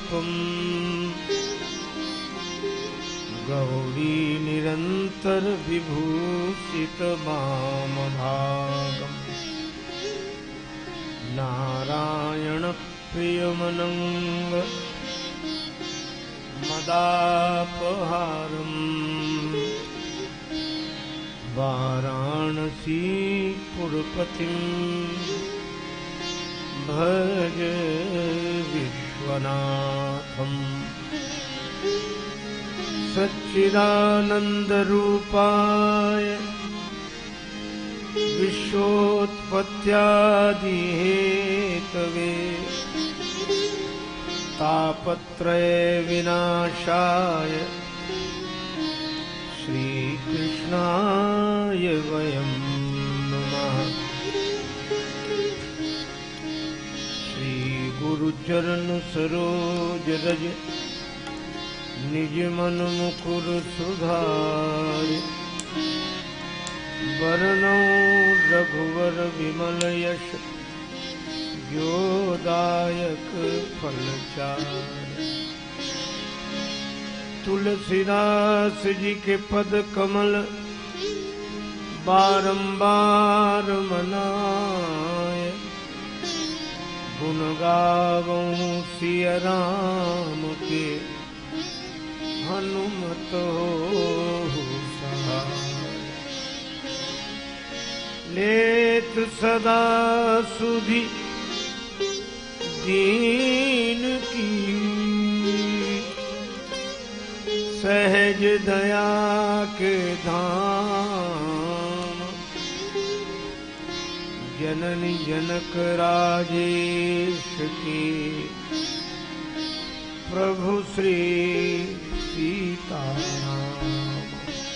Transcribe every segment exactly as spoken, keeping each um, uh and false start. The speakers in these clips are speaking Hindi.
रूपम गौरी निरंतर विभूषित वाम भागम नारायण प्रियमनंग मदापहारम वाराणसी पुरपतिं भज विश्वनाथम सच्चिदानंद रूपाय विश्वोत्पत्त्यादि हेतवे तापत्रय विनाशाय श्री कृष्णाय वयं नमः। श्री गुरुचरण सरोज रज निज मन मुकुर सुधार वरणो रघुवर विमल यश जोदायक फलचार। तुलसीदास जी के पद कमल बारंबार मनाए गुण गावऊं सिया राम के हनुमत हो सहाय। लेत सदा सुधि दीन की सहज दया के धाम जननी जनक राजेश की प्रभु श्री सीताराम।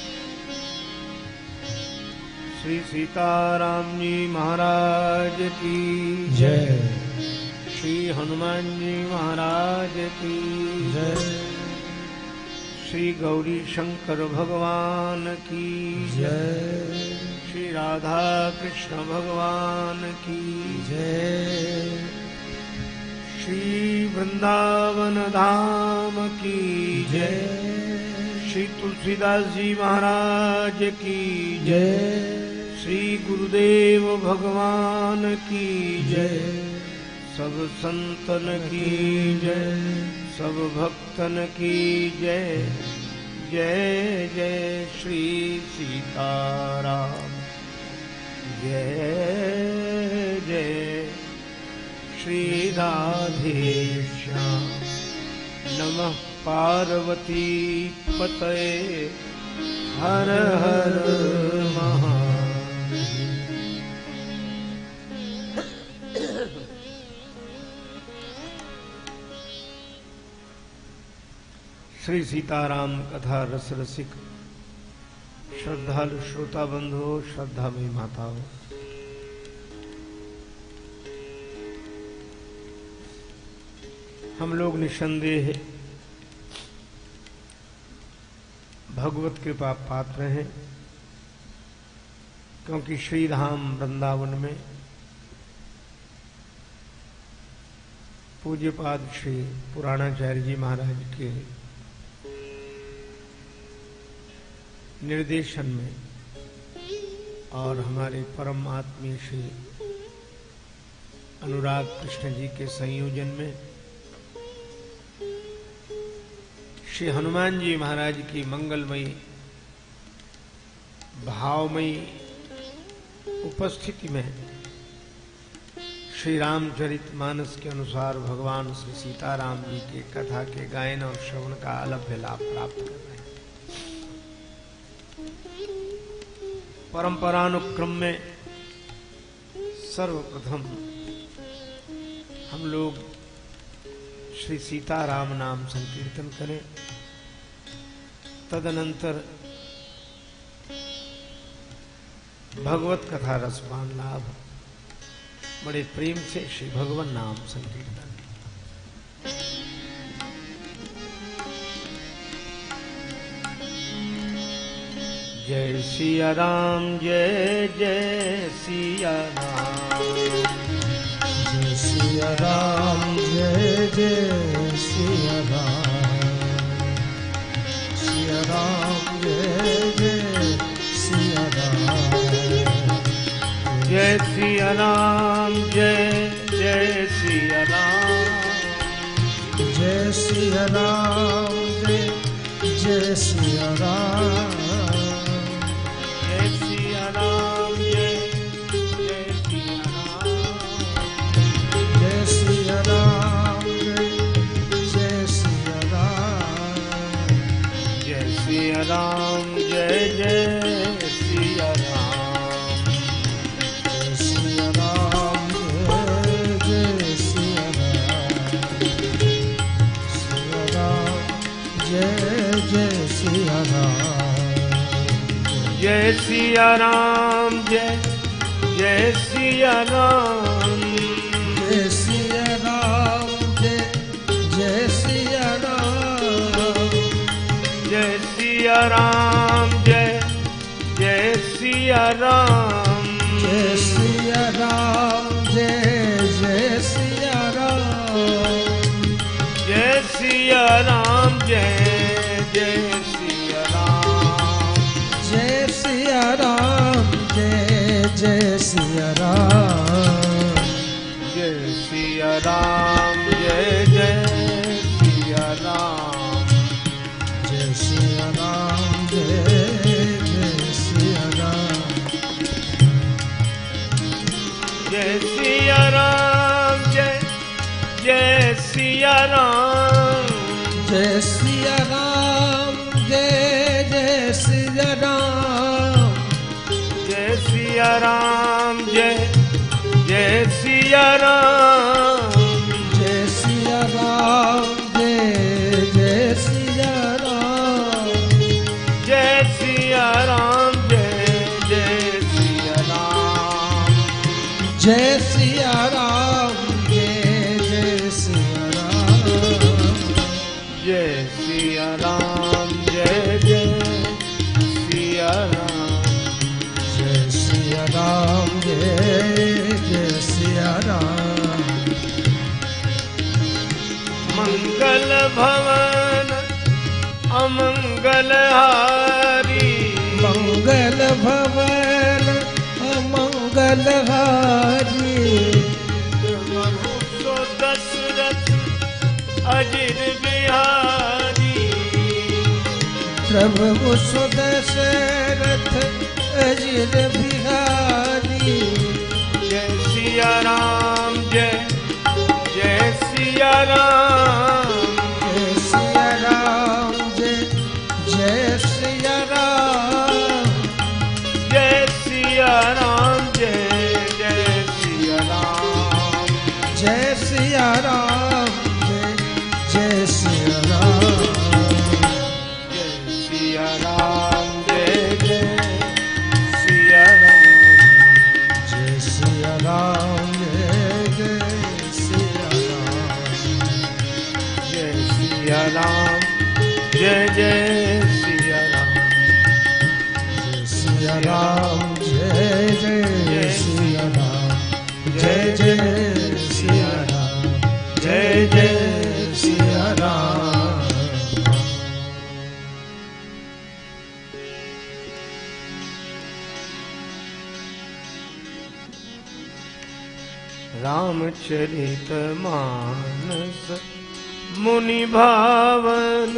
श्री सीताराम जी महाराज की जय। श्री हनुमान जी महाराज की जय। श्री गौरी शंकर भगवान की जय। श्री राधा कृष्ण भगवान की जय। श्री वृंदावन धाम की जय। श्री तुलसीदास जी महाराज की जय। श्री गुरुदेव भगवान की जय। सब संतन की जय, सब भक्तन की जय। जय जय श्री सीताराम, जय जय श्री राधेश्याम। नमः पार्वती पतये हर हर महादेव। श्री सीताराम कथा रस रसिक श्रद्धालु श्रोता बंधु, श्रद्धामयी माताओं, हम लोग निसंदेह भगवत कृपा पात्र हैं, क्योंकि श्री धाम वृंदावन में पूज्यपाद श्री पुराणाचार्य जी महाराज के निर्देशन में और हमारे परम आत्मीय श्री अनुराग कृष्ण जी के संयोजन में श्री हनुमान जी महाराज की मंगलमयी भावमयी उपस्थिति में श्री रामचरितमानस के अनुसार भगवान श्री सीताराम जी के कथा के गायन और श्रवण का अलभ्य लाभ प्राप्त कर रहे हैं। परंपरानुक्रम में सर्वप्रथम हम लोग श्री सीताराम नाम संकीर्तन करें, तदनंतर भगवत कथा रसपान लाभ बड़े प्रेम से श्री भगवान नाम संकीर्तन। जय सिया राम, जय जय सिया राम, जय सिया राम, जय जय सिया राम सिया राम जय जय सिया राम जय सिया राम जय जय सिया राम जय सिया राम जय जय सिया राम जय सिया राम जय जय सिया राम जय सिया राम जय सिया राम जय सिया राम जय जय सिया राम जय सिया राम जय जय सिया राम सिया राम जय जय सिया राम जय सिया राम जय जय सिया राम जय सिया राम जय जय सिया राम जय सिया राम जय जय सिया राम जय सिया राम जय जय सिया राम जय सिया राम जय जय सिया राम जय सिया राम जय जय सिया राम जय सिया राम जय जय सिया राम जय सिया राम जय जय सिया राम जय सिया राम जय जय सिया राम जय सिया राम जय जय सिया राम जय सिया राम जय जय सिया राम जय सिया राम जय जय सिया राम जय सिया राम जय जय सिया राम जय सिया राम जय जय सिया राम जय सिया राम जय जय सिया राम जय सिया राम जय जय सिया राम मंगल भवन अमंगल हारी मंगल भवन अमंगल हारी सो दशरथ अजिर बिहारी प्रभु सुदशरथ अजिर बिहारी जय सिया राम जय जय सिया राम जय सिया राम जय जय सिया राम जय सिया राम जय जय सिया राम जय सिया राम जय जय सिया राम जय सिया राम जय जय सिया राम जय सिया राम जय जय सिया राम जय सिया राम जय जय सिया राम जय सिया राम जय जय सिया राम जय जय सिया राम जय जय सिया राम रामचरित मानस मुनि भावन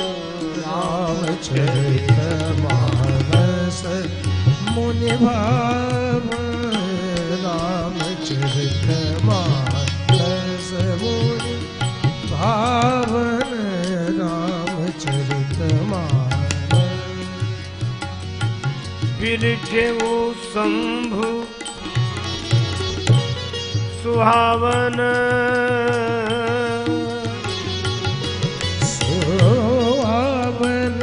रामचरित मानस मुनि भावन रामचरित मानस मुनि भावन रामचरित मानस बिरजे वो शंभु सुहावन सुहावन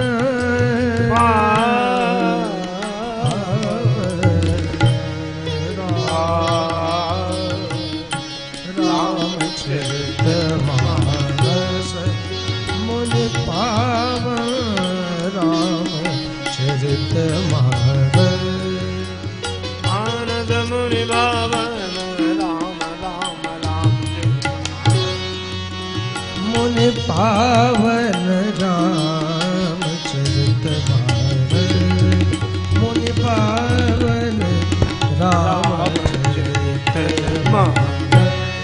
रामचरित मानस मुनि पावन रामचरित मानस आनंद मुनि भावन राम राम राम मुनि पावन रामचरित मानस, मुनि पावन रामचरित मानस।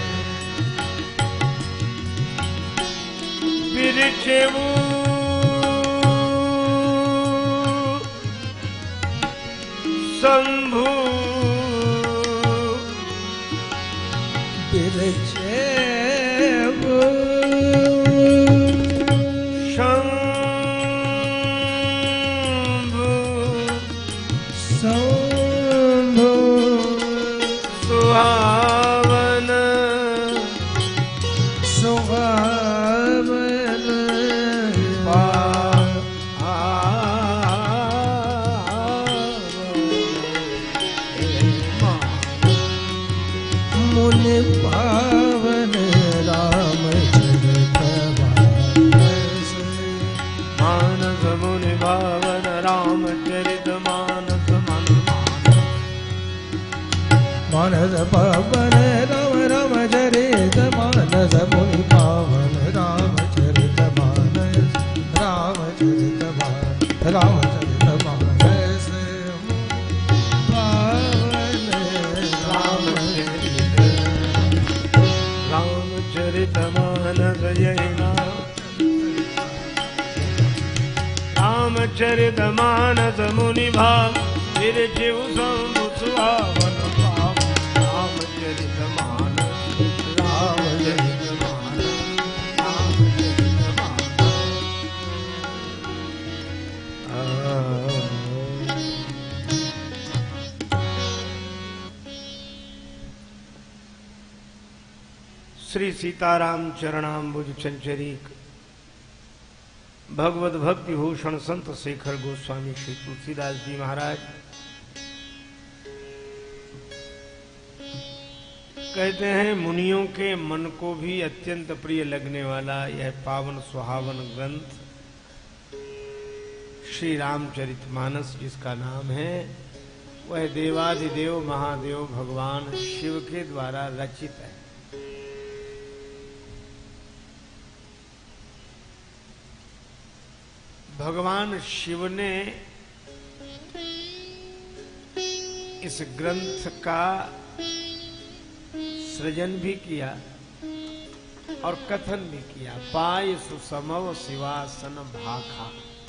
बिरछेऊ शंभु बिरछेऊ शंभु शंभु सुहावन सुहावन मुनि पावन रामचरित मानस। मानस मुनि पावन रामचरित मानस मन मानस पावन राम रामचरित मानस, मुनि पावन रामचरित मानस, रामचरित मानस, रामचरित मानस, पावन रामचरित रामचरित मानस यही नाम रामचरित मानस मुनि भाव बिरछेऊ शंभु सुहावन पावन रामचरित मानस रामचरित मानस रामचरित मानस। श्री सीताराम चरणाम्बुज चंचरीक भगवत भक्ति भूषण संत शेखर गोस्वामी श्री तुलसीदास जी महाराज कहते हैं, मुनियों के मन को भी अत्यंत प्रिय लगने वाला यह पावन सुहावन ग्रंथ श्री रामचरितमानस जिसका नाम है, वह देवाधिदेव महादेव भगवान शिव के द्वारा रचित है। भगवान शिव ने इस ग्रंथ का सृजन भी किया और कथन भी किया। पाय सुसमव शिवासन भाखा।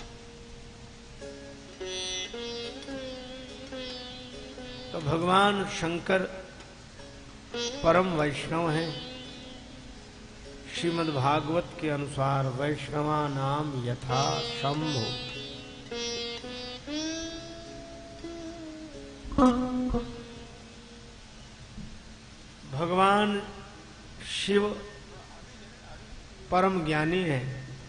तो भगवान शंकर परम वैष्णव हैं। श्रीमद् भागवत के अनुसार वैष्णवा नाम यथा शंभु। भगवान शिव परम ज्ञानी है।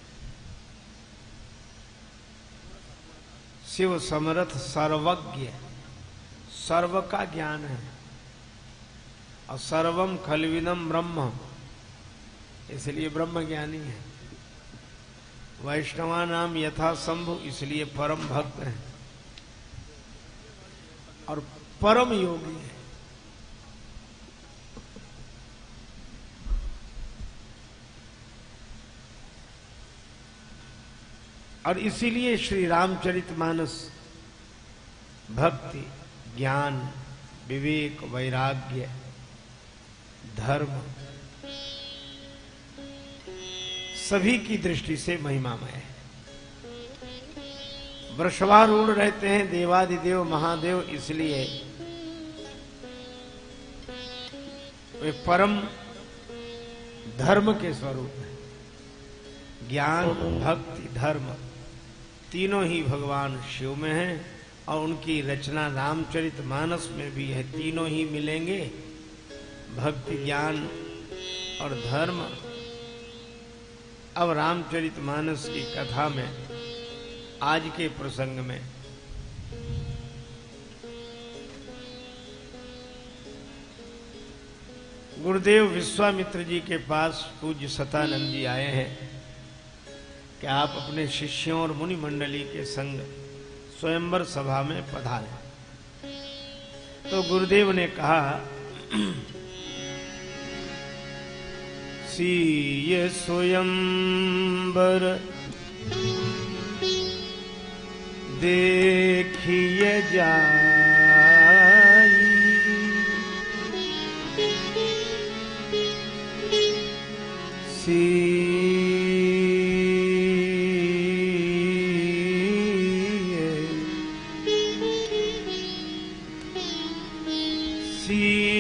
शिव समर्थ सर्वज्ञ, सर्व का ज्ञान है। और सर्वम खलविदम ब्रह्म, इसलिए ब्रह्म ज्ञानी है। वैष्णवा नाम यथा शंभु, इसलिए परम भक्त है और परम योगी है। और इसीलिए श्री रामचरितमानस भक्ति, ज्ञान, विवेक, वैराग्य, धर्म सभी की दृष्टि से महिमामय है। वृषभारूढ़ रहते हैं देवादिदेव महादेव, इसलिए वे परम धर्म के स्वरूप हैं। ज्ञान, भक्ति, धर्म तीनों ही भगवान शिव में हैं और उनकी रचना रामचरितमानस में भी है। तीनों ही मिलेंगे, भक्ति, ज्ञान और धर्म। अब रामचरितमानस की कथा में आज के प्रसंग में गुरुदेव विश्वामित्र जी के पास पूज्य सतानंद जी आए हैं कि आप अपने शिष्यों और मुनि मंडली के संग स्वयंवर सभा में पधारें। तो गुरुदेव ने कहा, सीय स्वयंवर देखिए जाई, सीय सीय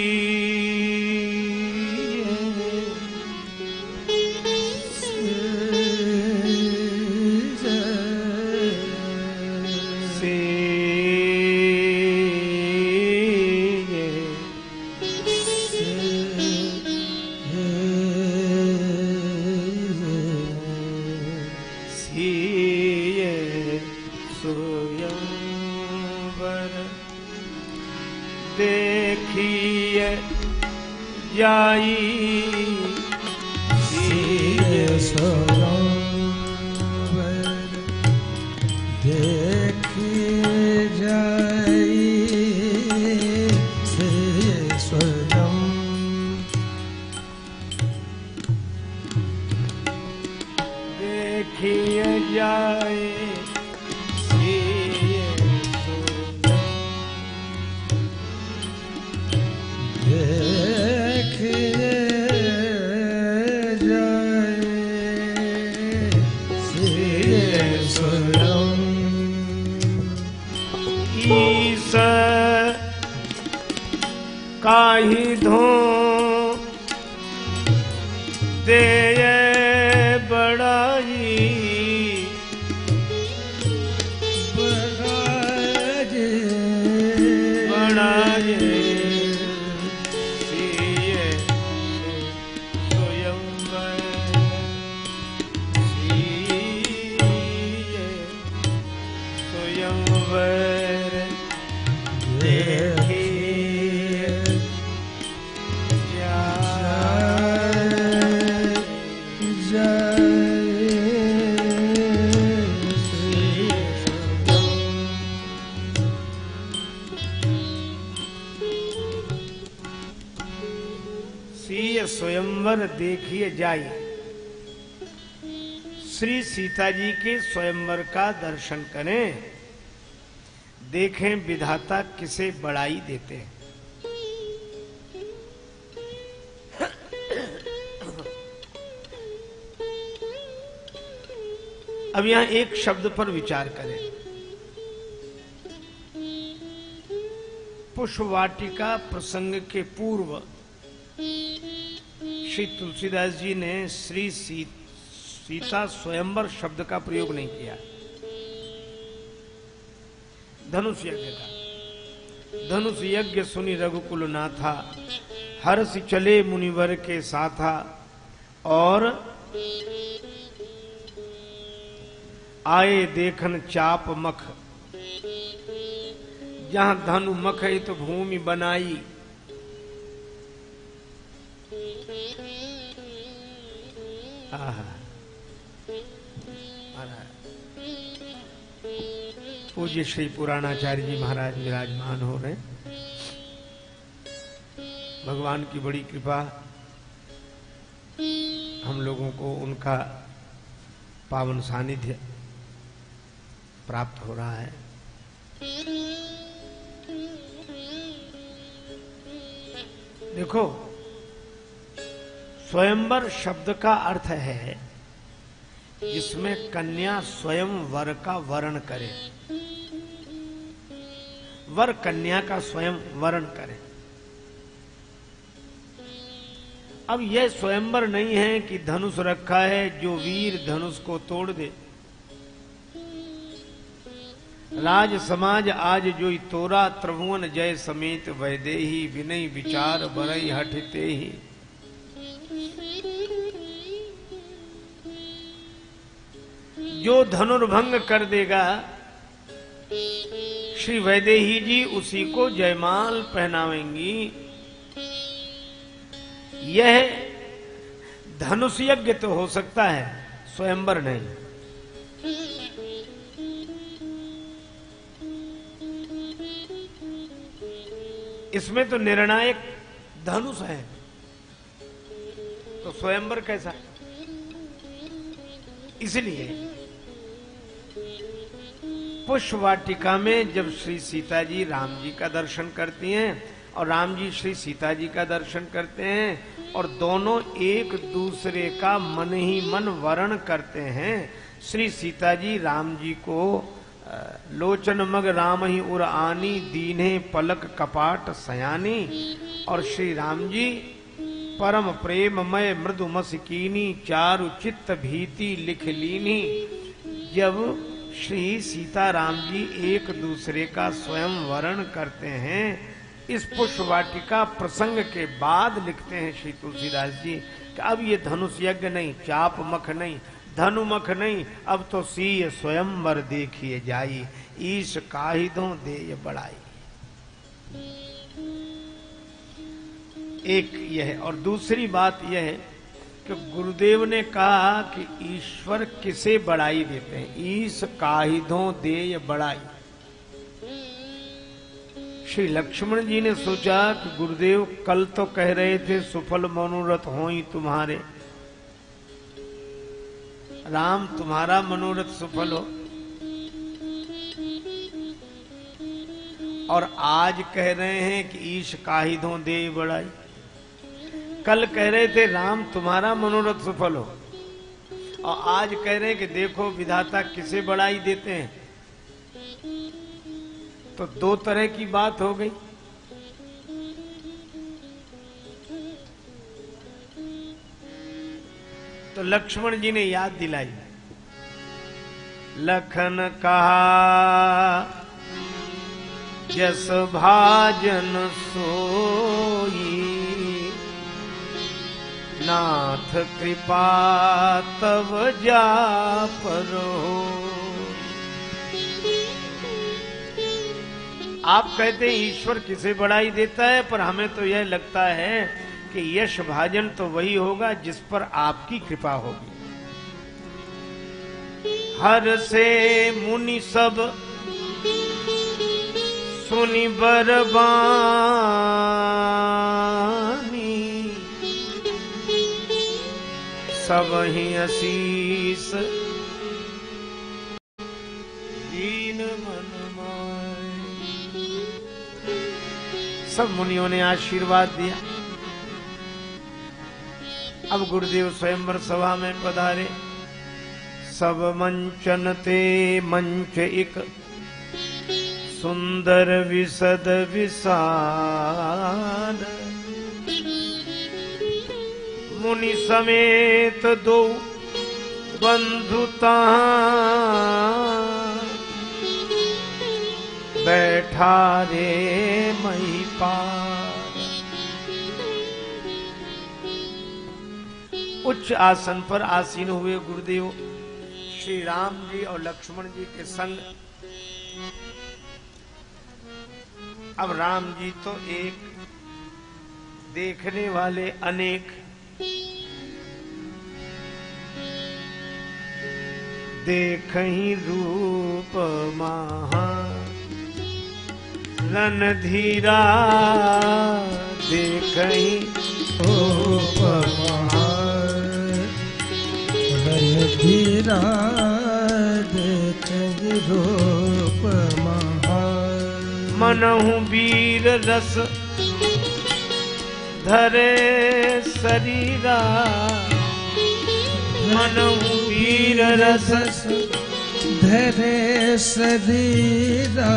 देखिए जाई, सीय स्वयंवर देखिए जाई, सीय स्वयं देखिए जाए, ईस काही धो दे बड़ाई, बड़ाई बड़ाई सीय स्वयंवर, सीय स्वयंवर देखिए सीय स्वयंवर देखिए जाई। श्री सीता जी के स्वयंवर का दर्शन करें, देखें विधाता किसे बड़ाई देते हैं। अब यहां एक शब्द पर विचार करें। पुष्पवाटिका प्रसंग के पूर्व श्री तुलसीदास जी ने श्री सी, सीता स्वयंवर शब्द का प्रयोग नहीं किया। धनुष यज्ञ का, धनुष यज्ञ सुनी रघुकुल नाथा, हर्ष चले मुनिवर के साथा, और आए देखन चाप मख, जहां धनु मख है तो भूमि बनाई। आहा, पूज्य श्री पुराणाचार्य जी महाराज विराजमान हो रहे। भगवान की बड़ी कृपा, हम लोगों को उनका पावन सानिध्य प्राप्त हो रहा है। देखो, स्वयंवर शब्द का अर्थ है जिसमें कन्या स्वयं वर का वर्ण करे, वर कन्या का स्वयं वर्ण करे। अब यह स्वयंवर नहीं है कि धनुष रखा है, जो वीर धनुष को तोड़ दे। राज समाज आज जोई तोरा, त्रिभुवन जय समेत वैदेही, विनय विचार बरई हठते ही। जो धनुर्भंग कर देगा श्री वैदेही जी उसी को जयमाल पहनावेंगी। यह धनुष यज्ञ तो हो सकता है, स्वयंवर नहीं। इसमें तो निर्णायक धनुष है। तो स्वयंवर कैसा? इसलिए पुष्प वाटिका में जब श्री सीता जी राम जी का दर्शन करती हैं और राम जी श्री सीता जी का दर्शन करते हैं और दोनों एक दूसरे का मन ही मन वर्ण करते हैं। श्री सीता जी राम जी को लोचन मग राम ही उर आनी दीने पलक कपाट सयानी, और श्री राम जी परम प्रेममय मृदु मस्कीनी चारु चित्त भीति लिख लीनी। जब श्री सीता राम जी एक दूसरे का स्वयं वर्ण करते हैं, इस पुष्प वाटिका प्रसंग के बाद लिखते हैं श्री तुलसीदास जी कि अब ये धनुष यज्ञ नहीं, चाप मख नहीं, धनुमख नहीं, अब तो सीय स्वयंवर देखिए जाई, ईश काहिदों देय बढ़ाई। एक यह, और दूसरी बात यह है कि गुरुदेव ने कहा कि ईश्वर किसे बढ़ाई देते हैं, ईश काहिदों देय बढ़ाई। श्री लक्ष्मण जी ने सोचा कि गुरुदेव कल तो कह रहे थे सुफल मनोरथ होई तुम्हारे, राम तुम्हारा मनोरथ सुफल हो, और आज कह रहे हैं कि ईश काहिदों देय बढ़ाई। कल कह रहे थे राम तुम्हारा मनोरथ सफल हो, और आज कह रहे हैं कि देखो विधाता किसे बढ़ाई देते हैं। तो दो तरह की बात हो गई। तो लक्ष्मण जी ने याद दिलाई, लखन कहा जस भाजन सोई, नाथ कृपा तब जा परो। आप कहते हैं ईश्वर किसे बढ़ाई देता है, पर हमें तो यह लगता है कि यश भाजन तो वही होगा जिस पर आपकी कृपा होगी। हर से मुनि सब सुनि बरबानी, सब ही आशीष दीन मन माय। सब मुनियों ने आशीर्वाद दिया। अब गुरुदेव स्वयंवर सभा में पधारे। सब मंचन ते मंच एक सुंदर विशद विशाल, मुनि समेत दो बंधुता बैठा रे मही पार। उच्च आसन पर आसीन हुए गुरुदेव श्री राम जी और लक्ष्मण जी के संग। अब राम जी तो एक, देखने वाले अनेक। देखहि रूप महा रणधीरा, देखहि रूप महा रणधीरा, देखहि रूप महा। मनहु वीर रस धरे शरीरा, मनहु वीर रस धरे शरीरा।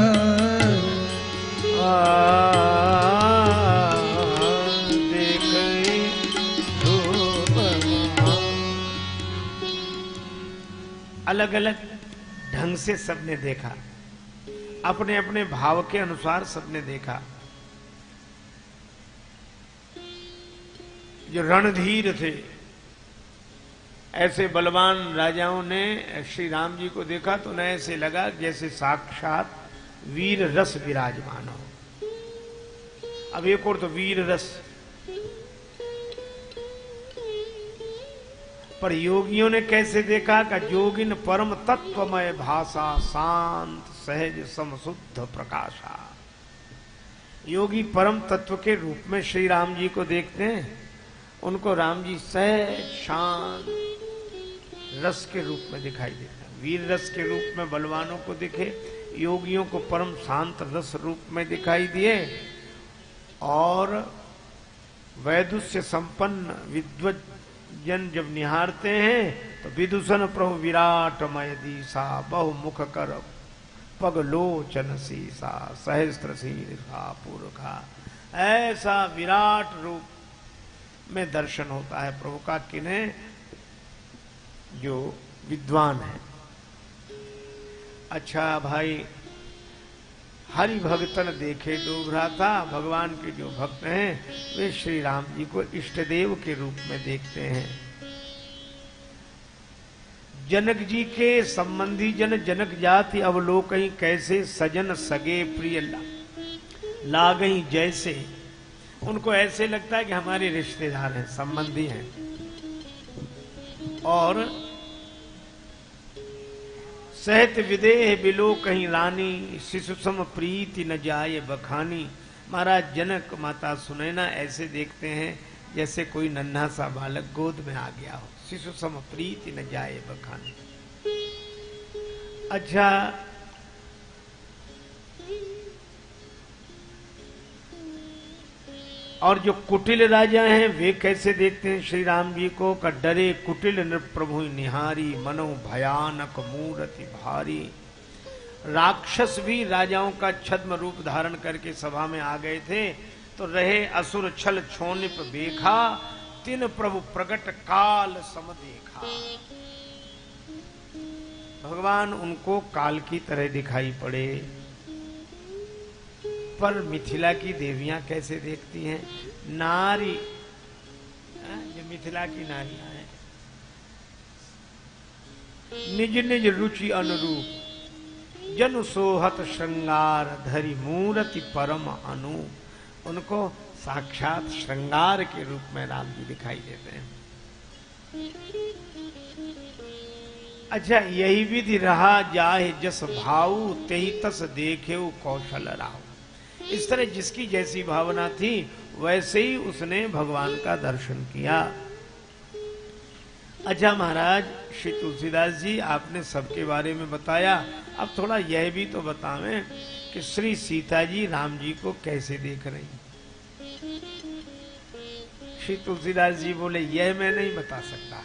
देखहि रूप महा। अलग अलग ढंग से सबने देखा, अपने अपने भाव के अनुसार सबने देखा। जो रणधीर थे, ऐसे बलवान राजाओं ने श्री राम जी को देखा तो उन्हें ऐसे लगा जैसे साक्षात वीर रस विराजमान हो। अब एक और तो वीर रस, पर योगियों ने कैसे देखा कि जोगिन परम तत्वमय भाषा, शांत सहज समशुद्ध प्रकाशा। योगी परम तत्व के रूप में श्री राम जी को देखते हैं। उनको राम जी सहज शांत रस के रूप में दिखाई देते हैं। वीर रस के रूप में बलवानों को दिखे, योगियों को परम शांत रस रूप में दिखाई दिए, और वैदुष्य संपन्न विद्वजन जब निहारते हैं तो विदूषण प्रभु विराट मय दीसा, बहु मुख कर पग लोचन सीसा, सहस्त्र शीर्षा पुरखा। ऐसा विराट रूप में दर्शन होता है प्रभु का किन्हें? जो विद्वान है। अच्छा भाई, हरि भक्तन देखे दो भ्राता, भगवान के जो भक्त हैं वे श्री राम जी को इष्ट देव के रूप में देखते हैं। जनक जी के संबंधी जन जनक जाति अवलोकई, कैसे सजन सगे प्रिय लागई जैसे। उनको ऐसे लगता है कि हमारे रिश्तेदार हैं, संबंधी हैं। और सहत विदेह बिलो कहीं रानी, शिशु सम प्रीति न जाए बखानी। महाराज जनक माता सुनैना ऐसे देखते हैं जैसे कोई नन्हा सा बालक गोद में आ गया हो। शिशु सम प्रीति न जाए बखानी। अच्छा, और जो कुटिल राजा हैं वे कैसे देखते हैं श्री राम जी को? का डरे कुटिल नृप प्रभु निहारी, मनो भयानक मूर्ति भारी। राक्षस भी राजाओं का छद्म रूप धारण करके सभा में आ गए थे, तो रहे असुर छल छोनिप बेखा, तिन प्रभु प्रगट काल सम देखा। भगवान उनको काल की तरह दिखाई पड़े। पर मिथिला की देवियां कैसे देखती हैं? नारी, जो मिथिला की नारियां हैं, निज निज रुचि अनुरूप जन सोहत श्रृंगार धरि, मूर्ति परम अनूप। उनको साक्षात श्रृंगार के रूप में राम जी दिखाई देते हैं। अच्छा, यही विधि रहा जाहे जस भाऊ, तेहि तस देखे कौशल राहु। इस तरह जिसकी जैसी भावना थी वैसे ही उसने भगवान का दर्शन किया। अच्छा महाराज, श्री तुलसीदास जी आपने सबके बारे में बताया, अब थोड़ा यह भी तो बतावें कि श्री सीता जी राम जी को कैसे देख रही। श्री तुलसीदास जी बोले, यह मैं नहीं बता सकता।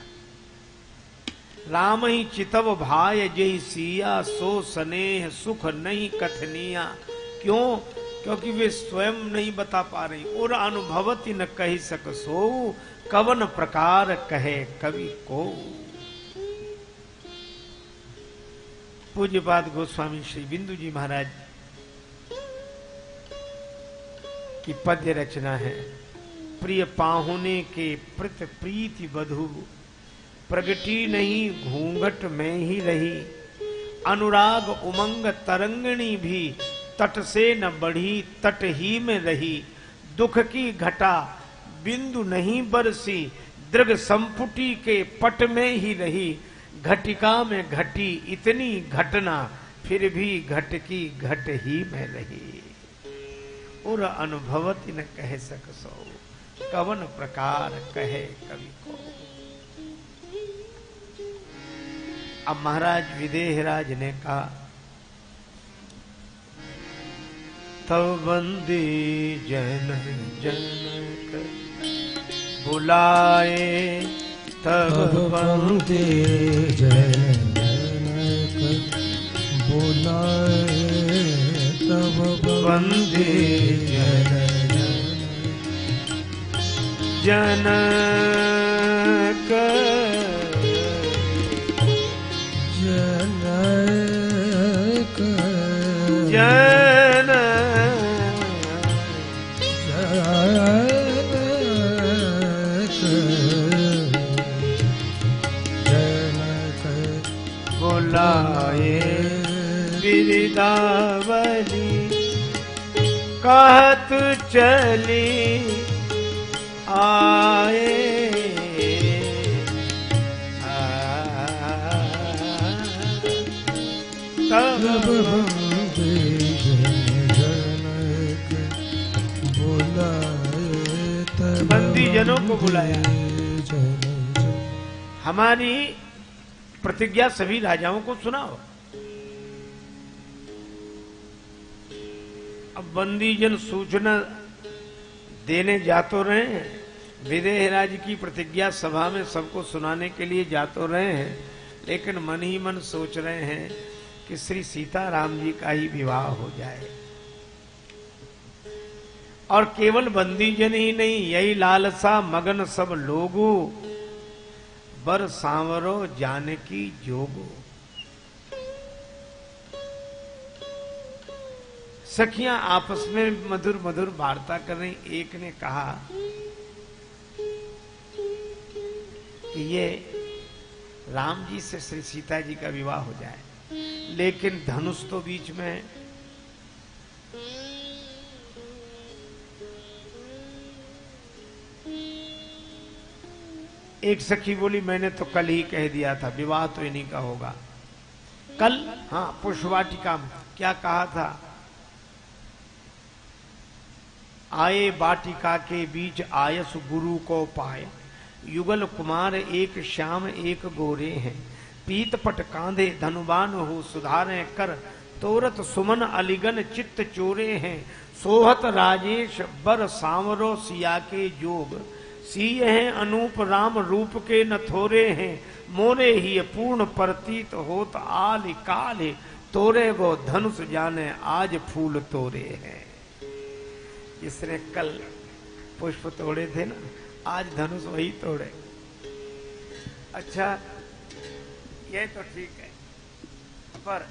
राम ही चितव भाय जही सिया, सो स्नेह सुख नहीं कथनिया। क्यों? क्योंकि वे स्वयं नहीं बता पा रही। और अनुभवती न कही सक सो, कवन प्रकार कहे कवि को। पूज्यपाद गोस्वामी श्री बिंदु जी महाराज की पद्य रचना है। प्रिय पाहुने के प्रत प्रीति बधु, प्रगटी नहीं घूंघट में ही रही। अनुराग उमंग तरंगणी भी, तट से न बढ़ी तट ही में रही। दुख की घटा बिंदु नहीं बरसी, दृग संपुटी के पट में ही रही। घटिका में घटी इतनी घटना, फिर भी घट की घट ही में रही। और अनुभवति न कह सक सो, कवन प्रकार कहे कवि को। अब महाराज विदेहराज ने कहा, तब बंदी जन जनक बुलाए, तब बंदी जन जनक बुलाए, तब बंदी जन जनक जनक जन बुलाए बिरदावली, कहत चली आए। तब बंदी जन जनक बुलाए, तब बंदी जनों को बुलाया। हमारी प्रतिज्ञा सभी राजाओं को सुनाओ। अब बंदीजन सूचना देने जा तो रहे हैं, विदेहराज की प्रतिज्ञा सभा में सबको सुनाने के लिए जा तो रहे हैं, लेकिन मन ही मन सोच रहे हैं कि श्री सीताराम जी का ही विवाह हो जाए। और केवल बंदीजन ही नहीं, यही लालसा मगन सब लोगो, बर सांवरो जानकी जोगो। सखियां आपस में मधुर मधुर वार्ता कर रही। एक ने कहा कि ये राम जी से श्री सीता जी का विवाह हो जाए, लेकिन धनुष तो बीच में है। एक सखी बोली मैंने तो कल ही कह दिया था विवाह तो इन्हीं का होगा। कल? हाँ, पुष्पवाटिका में क्या कहा था? आए वाटिका के बीच आयस गुरु को पाए, युगल कुमार एक श्याम एक गोरे हैं, पीत पट कांधे धनुबान हो सुधारे कर, तोरत सुमन अलिगन चित्त चोरे हैं, सोहत राजेश बर सांवरो सिया के जोग, सीय हैं अनूप राम रूप के न थोरे हैं, मोरे ही पूर्ण प्रतीत होत आल काल, तोरे गो धनुष जाने आज फूल तोरे हैं। जिसने कल पुष्प तोड़े थे ना, आज धनुष वही तोड़े। अच्छा, ये तो ठीक है, पर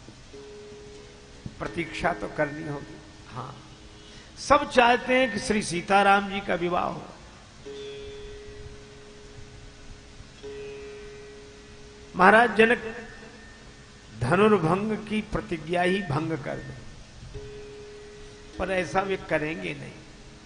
प्रतीक्षा तो करनी होगी। हाँ, सब चाहते हैं कि श्री सीताराम जी का विवाह हो। महाराज जनक धनुर्भंग की प्रतिज्ञा ही भंग कर दें, पर ऐसा वे करेंगे नहीं।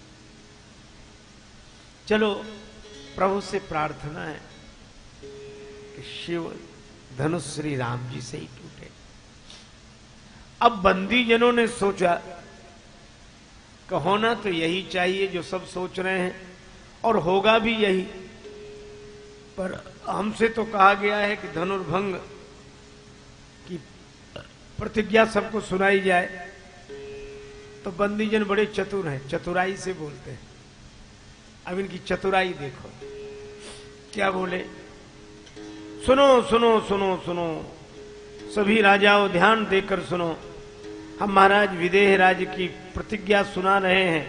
चलो, प्रभु से प्रार्थना है कि शिव धनुष श्री राम जी से ही टूटे। अब बंदी जनों ने सोचा कि होना तो यही चाहिए जो सब सोच रहे हैं, और होगा भी यही, पर हमसे तो कहा गया है कि धनुर्भंग की प्रतिज्ञा सबको सुनाई जाए। तो बंदीजन बड़े चतुर हैं, चतुराई से बोलते हैं। अब इनकी चतुराई देखो, क्या बोले? सुनो सुनो सुनो सुनो, सभी राजाओं ध्यान देकर सुनो, हम महाराज विदेह राज की प्रतिज्ञा सुना रहे हैं।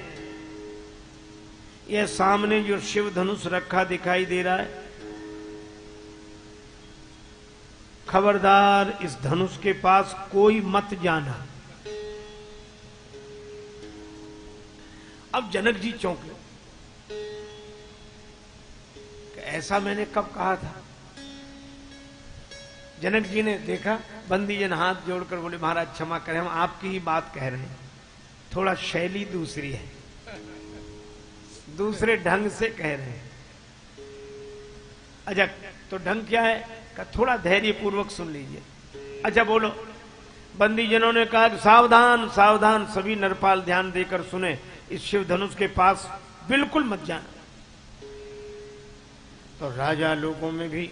यह सामने जो शिव धनुष रखा दिखाई दे रहा है, खबरदार इस धनुष के पास कोई मत जाना। अब जनक जी चौंके, ऐसा मैंने कब कहा था? जनक जी ने देखा, बंदीजन हाथ जोड़कर बोले महाराज क्षमा करें, हम आपकी ही बात कह रहे हैं, थोड़ा शैली दूसरी है, दूसरे ढंग से कह रहे हैं। अच्छा, तो ढंग क्या है? का थोड़ा धैर्य पूर्वक सुन लीजिए। अच्छा बोलो। बंदीजनों ने कहा कि सावधान सावधान, सभी नरपाल ध्यान देकर सुने, इस शिव धनुष के पास बिल्कुल मत जाना। तो राजा लोगों में भी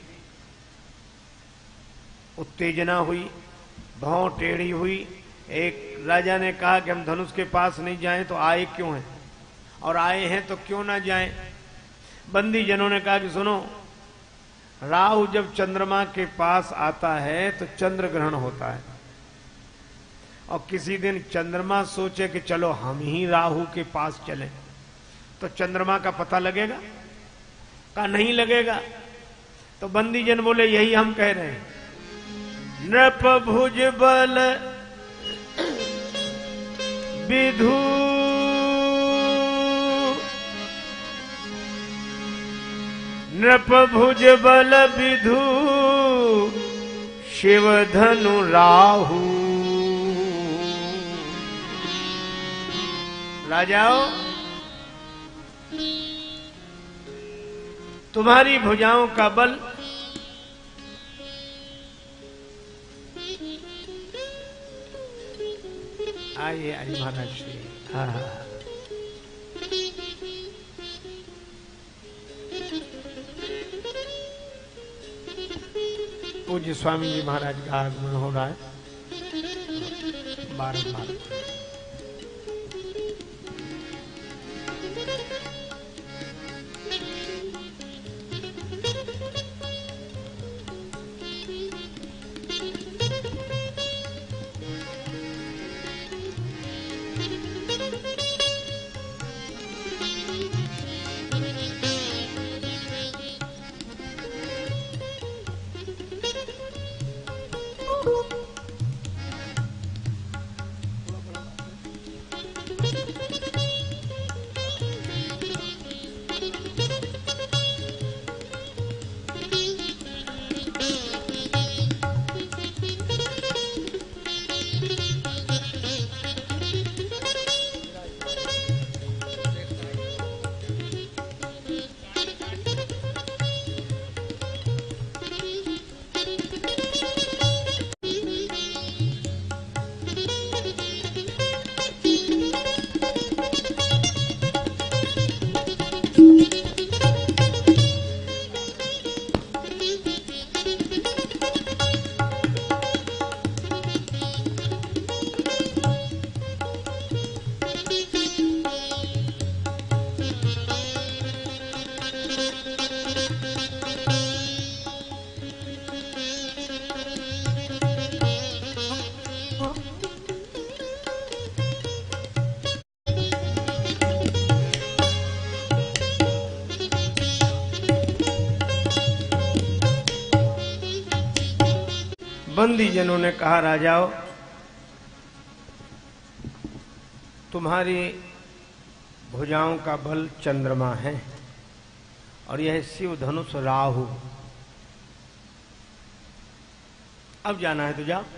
उत्तेजना हुई, भौं टेढ़ी हुई। एक राजा ने कहा कि हम धनुष के पास नहीं जाएं, तो आए क्यों हैं, और आए हैं तो क्यों ना जाएं? बंदीजनों ने कहा कि सुनो, राहु जब चंद्रमा के पास आता है तो चंद्र ग्रहण होता है, और किसी दिन चंद्रमा सोचे कि चलो हम ही राहु के पास चलें, तो चंद्रमा का पता लगेगा? का नहीं लगेगा। तो बंदीजन बोले यही हम कह रहे हैं। नृप भुज बल विधु, नृप भुज बल विधु, शिव धनु राहु। राजाओं, तुम्हारी भुजाओं का बल आइए आइए महाराज श्री। हाँ हाँ, पूज्य स्वामी जी महाराज का आगमन हो रहा है बारंबार। बंदी जनों ने कहा, राजाओं, तुम्हारी भुजाओं का बल चंद्रमा है और यह शिव धनुष राहु। अब जाना है तो जाओ।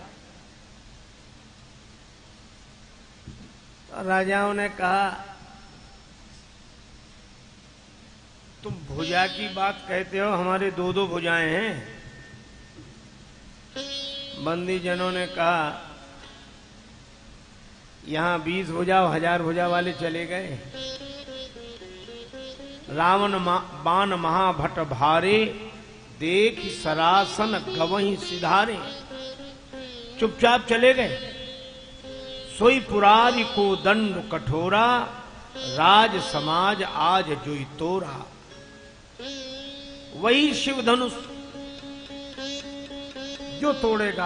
तो राजाओं ने कहा, तुम भुजा की बात कहते हो, हमारे दो दो भुजाएं हैं। बंदी जनों ने कहा, यहां बीस भुजा हजार भुजा वाले चले गए। रावण बाण महाभट भारे, देख सरासन गवहीं सिधारे। चुपचाप चले गए। सोई पुरारी को दंड कठोरा, राज समाज आज जोई तोरा। वही शिव धनुष जो तोड़ेगा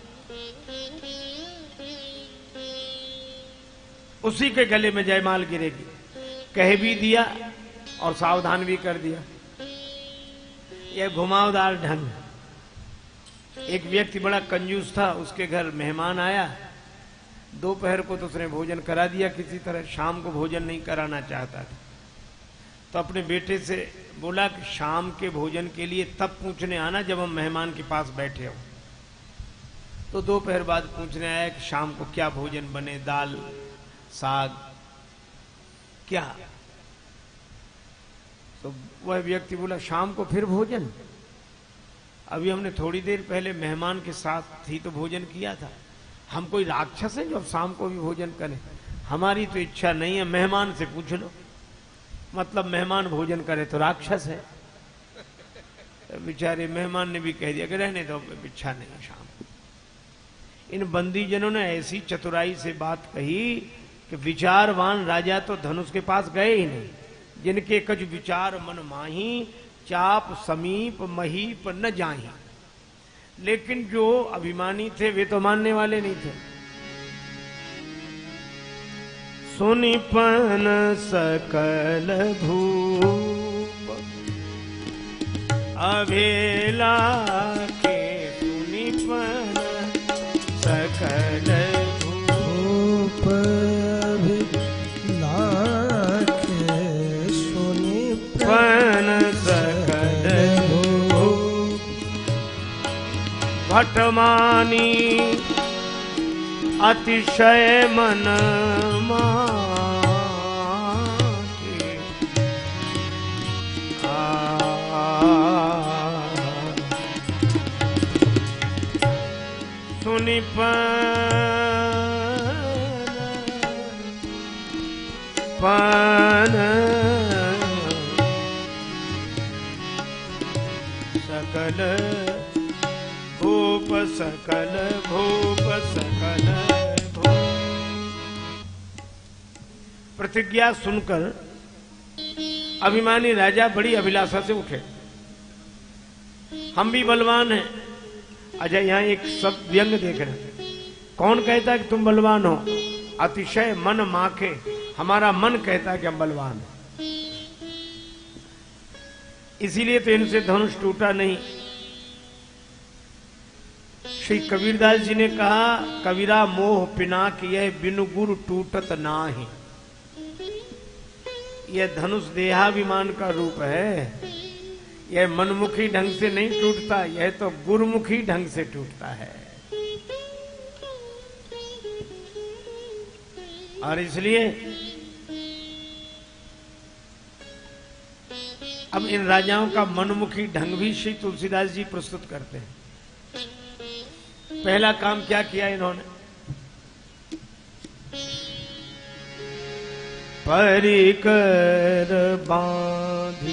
उसी के गले में जयमाल गिरेगी। कह भी दिया और सावधान भी कर दिया। यह घुमावदार ढंग। एक व्यक्ति बड़ा कंजूस था, उसके घर मेहमान आया। दोपहर को तो उसने भोजन करा दिया किसी तरह, शाम को भोजन नहीं कराना चाहता था। तो अपने बेटे से बोला कि शाम के भोजन के लिए तब पूछने आना जब हम मेहमान के पास बैठे हो। तो दोपहर बाद पूछने आया कि शाम को क्या भोजन बने, दाल साग क्या। तो वह व्यक्ति बोला, शाम को फिर भोजन? अभी हमने थोड़ी देर पहले मेहमान के साथ ही तो भोजन किया था। हम कोई राक्षस है जो अब शाम को भी भोजन करें? हमारी तो इच्छा नहीं है, मेहमान से पूछ लो। मतलब मेहमान भोजन करे तो राक्षस है। बेचारे मेहमान ने भी कह दिया कि रहने दो, इच्छा नहीं शाम। इन बंदीजनों ने ऐसी चतुराई से बात कही कि विचारवान राजा तो धनुष के पास गए ही नहीं। जिनके कछ विचार मन माही, चाप समीप महीप न जाही। लेकिन जो अभिमानी थे वे तो मानने वाले नहीं थे। सुनिपन सकल भूप अभेला के, सुनिपन सकल भूप अभेला के, सुनिपन सकल भूप भटमानी अतिशय मन माके। सुनि पान सकल सकल भूप सकल भूप। प्रतिज्ञा सुनकर अभिमानी राजा बड़ी अभिलाषा से उठे। हम भी बलवान हैं। अच्छा, यहां एक सब व्यंग देख रहे हैं। कौन कहता है कि तुम बलवान हो? अतिशय मन माखे, हमारा मन कहता है कि हम बलवान हैं, इसीलिए तो इनसे धनुष टूटा नहीं। श्री कबीरदास जी ने कहा, कबीरा मोह पिनाक यह बिनु गुरु टूटत नाही। यह धनुष देहाभिमान का रूप है, यह मनमुखी ढंग से नहीं टूटता, यह तो गुरुमुखी ढंग से टूटता है। और इसलिए अब इन राजाओं का मनमुखी ढंग भी श्री तुलसीदास जी प्रस्तुत करते हैं। पहला काम क्या किया इन्होंने? परिकर बांधी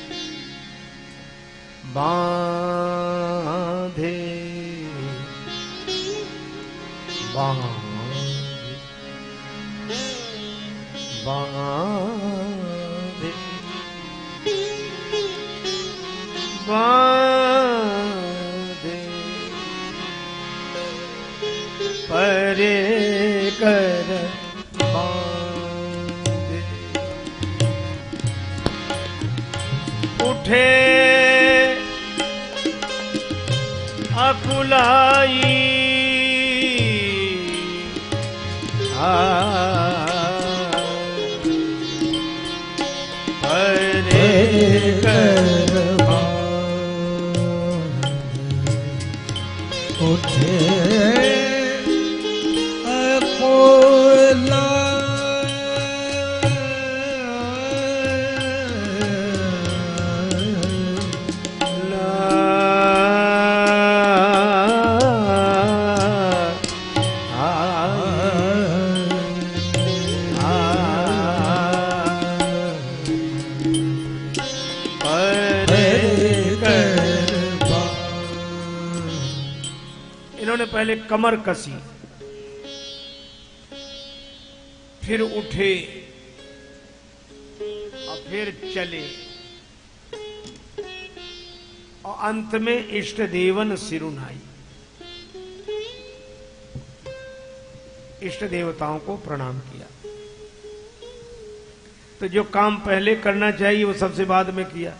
बांधे बांधे बांधे बांधे परे कर बांधे। उठे अकुलाई परे कर उठे पहले कमर कसी, फिर उठे और फिर चले और अंत में इष्ट देवन सिरुनाई, इष्ट देवताओं को प्रणाम किया। तो जो काम पहले करना चाहिए वो सबसे बाद में किया।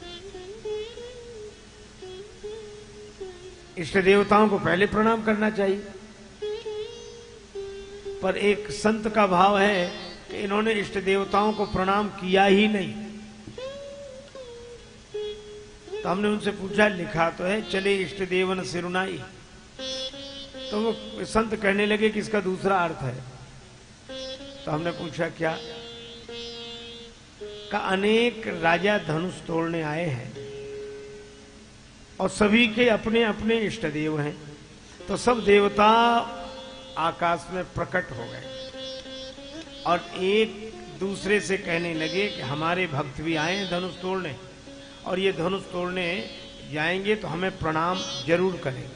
इष्ट देवताओं को पहले प्रणाम करना चाहिए, पर एक संत का भाव है कि इन्होंने इष्ट देवताओं को प्रणाम किया ही नहीं। तो हमने उनसे पूछा, लिखा तो है चले इष्ट देवन सिरुनाई, तो वो संत कहने लगे कि इसका दूसरा अर्थ है। तो हमने पूछा क्या? का अनेक राजा धनुष तोड़ने आए हैं और सभी के अपने अपने इष्ट देव हैं, तो सब देवता आकाश में प्रकट हो गए और एक दूसरे से कहने लगे कि हमारे भक्त भी आए हैं धनुष तोड़ने, और ये धनुष तोड़ने जाएंगे तो हमें प्रणाम जरूर करेंगे।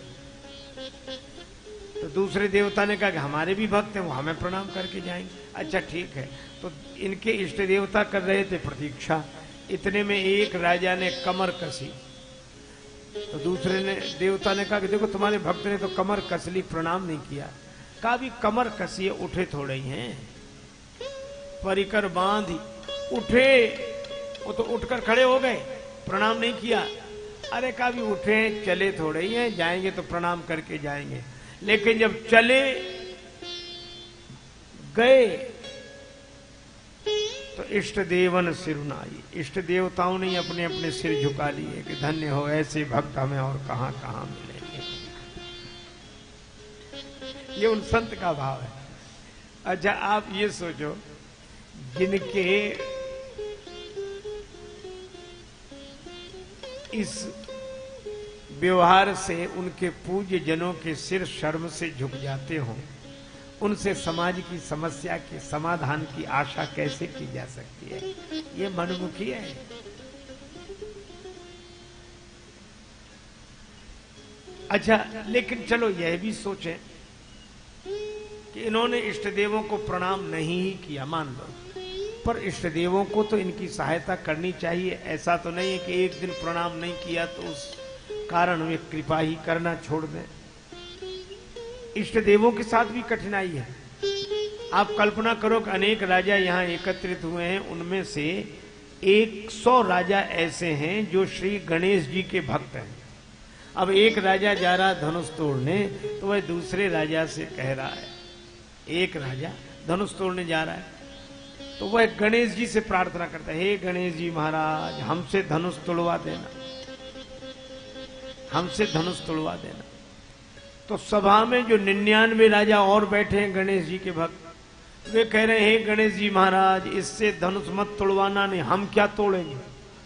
तो दूसरे देवता ने कहा कि हमारे भी भक्त हैं, वो हमें प्रणाम करके जाएंगे। अच्छा ठीक है। तो इनके इष्ट देवता कर रहे थे प्रतीक्षा। इतने में एक राजा ने कमर कसी, तो दूसरे ने देवता ने कहा कि देखो तुम्हारे भक्त ने तो कमर कस ली, प्रणाम नहीं किया। कहा भी कमर कसिए, उठे थोड़े ही हैं। परिकर बांधी, उठे, वो तो उठकर खड़े हो गए, प्रणाम नहीं किया। अरे कहा भी उठे, चले थोड़े ही हैं, जाएंगे तो प्रणाम करके जाएंगे। लेकिन जब चले गए तो इष्ट देवन सिरुनाई, इष्ट देवताओं ने अपने अपने सिर झुका लिए कि धन्य हो, ऐसे भक्त हमें और कहां कहां मिलेंगे। ये उन संत का भाव है। अच्छा आप ये सोचो, जिनके इस व्यवहार से उनके पूज्य जनों के सिर शर्म से झुक जाते हों, उनसे समाज की समस्या के समाधान की आशा कैसे की जा सकती है? ये मनमुखी है। अच्छा, लेकिन चलो यह भी सोचें कि इन्होंने इष्ट देवों को प्रणाम नहीं ही किया, मान लो, पर इष्ट देवों को तो इनकी सहायता करनी चाहिए। ऐसा तो नहीं है कि एक दिन प्रणाम नहीं किया तो उस कारण वे कृपा ही करना छोड़ दें। इष्ट देवों के साथ भी कठिनाई है। आप कल्पना करो कि अनेक राजा यहाँ एकत्रित हुए हैं, उनमें से एक सौ राजा ऐसे हैं जो श्री गणेश जी के भक्त हैं। अब एक राजा जा रहा धनुष तोड़ने, तो वह दूसरे राजा से कह रहा है, एक राजा धनुष तोड़ने जा रहा है तो वह गणेश जी से प्रार्थना करता है, हे गणेश जी महाराज, हमसे धनुष तोड़वा देना, हमसे धनुष तोड़वा देना। तो सभा में जो निन्यानवे राजा और बैठे हैं गणेश जी के भक्त, वे कह रहे हैं, हे गणेश जी महाराज, इससे धनुष मत तोड़वाना, नहीं हम क्या तोड़ेंगे।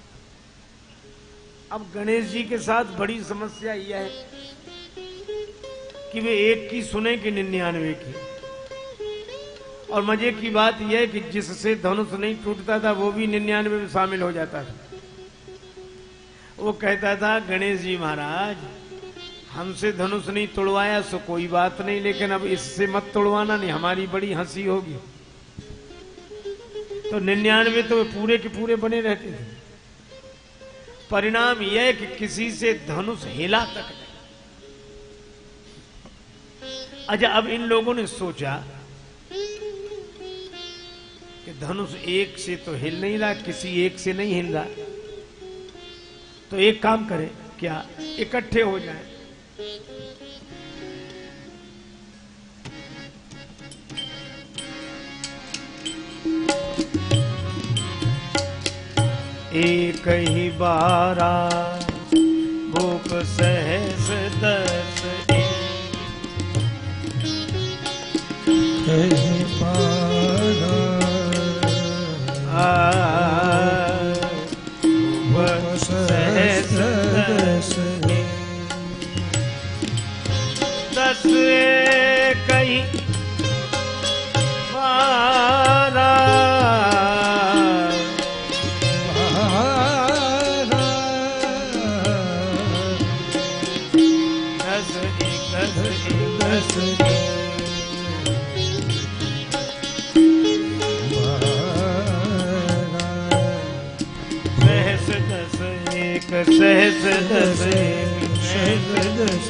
अब गणेश जी के साथ बड़ी समस्या यह है कि वे एक की सुने कि निन्यानवे की। और मजे की बात यह है कि जिससे धनुष नहीं टूटता था वो भी निन्यानवे में शामिल हो जाता था। वो कहता था, गणेश जी महाराज, हमसे धनुष नहीं तोड़वाया सो कोई बात नहीं, लेकिन अब इससे मत तोड़वाना, नहीं हमारी बड़ी हंसी होगी। तो निन्यानवे तो वे पूरे के पूरे बने रहते थे। परिणाम यह कि किसी से धनुष हिला तक नहीं। अच्छा, अब इन लोगों ने सोचा कि धनुष एक से तो हिल नहीं रहा, किसी एक से नहीं हिल रहा, तो एक काम करें, क्या इकट्ठे हो जाएं। एक ही बारा भूप सहस दस, एक ही बारा भूप सहस दस, दस कहीं बारा सहस दस, सहस दस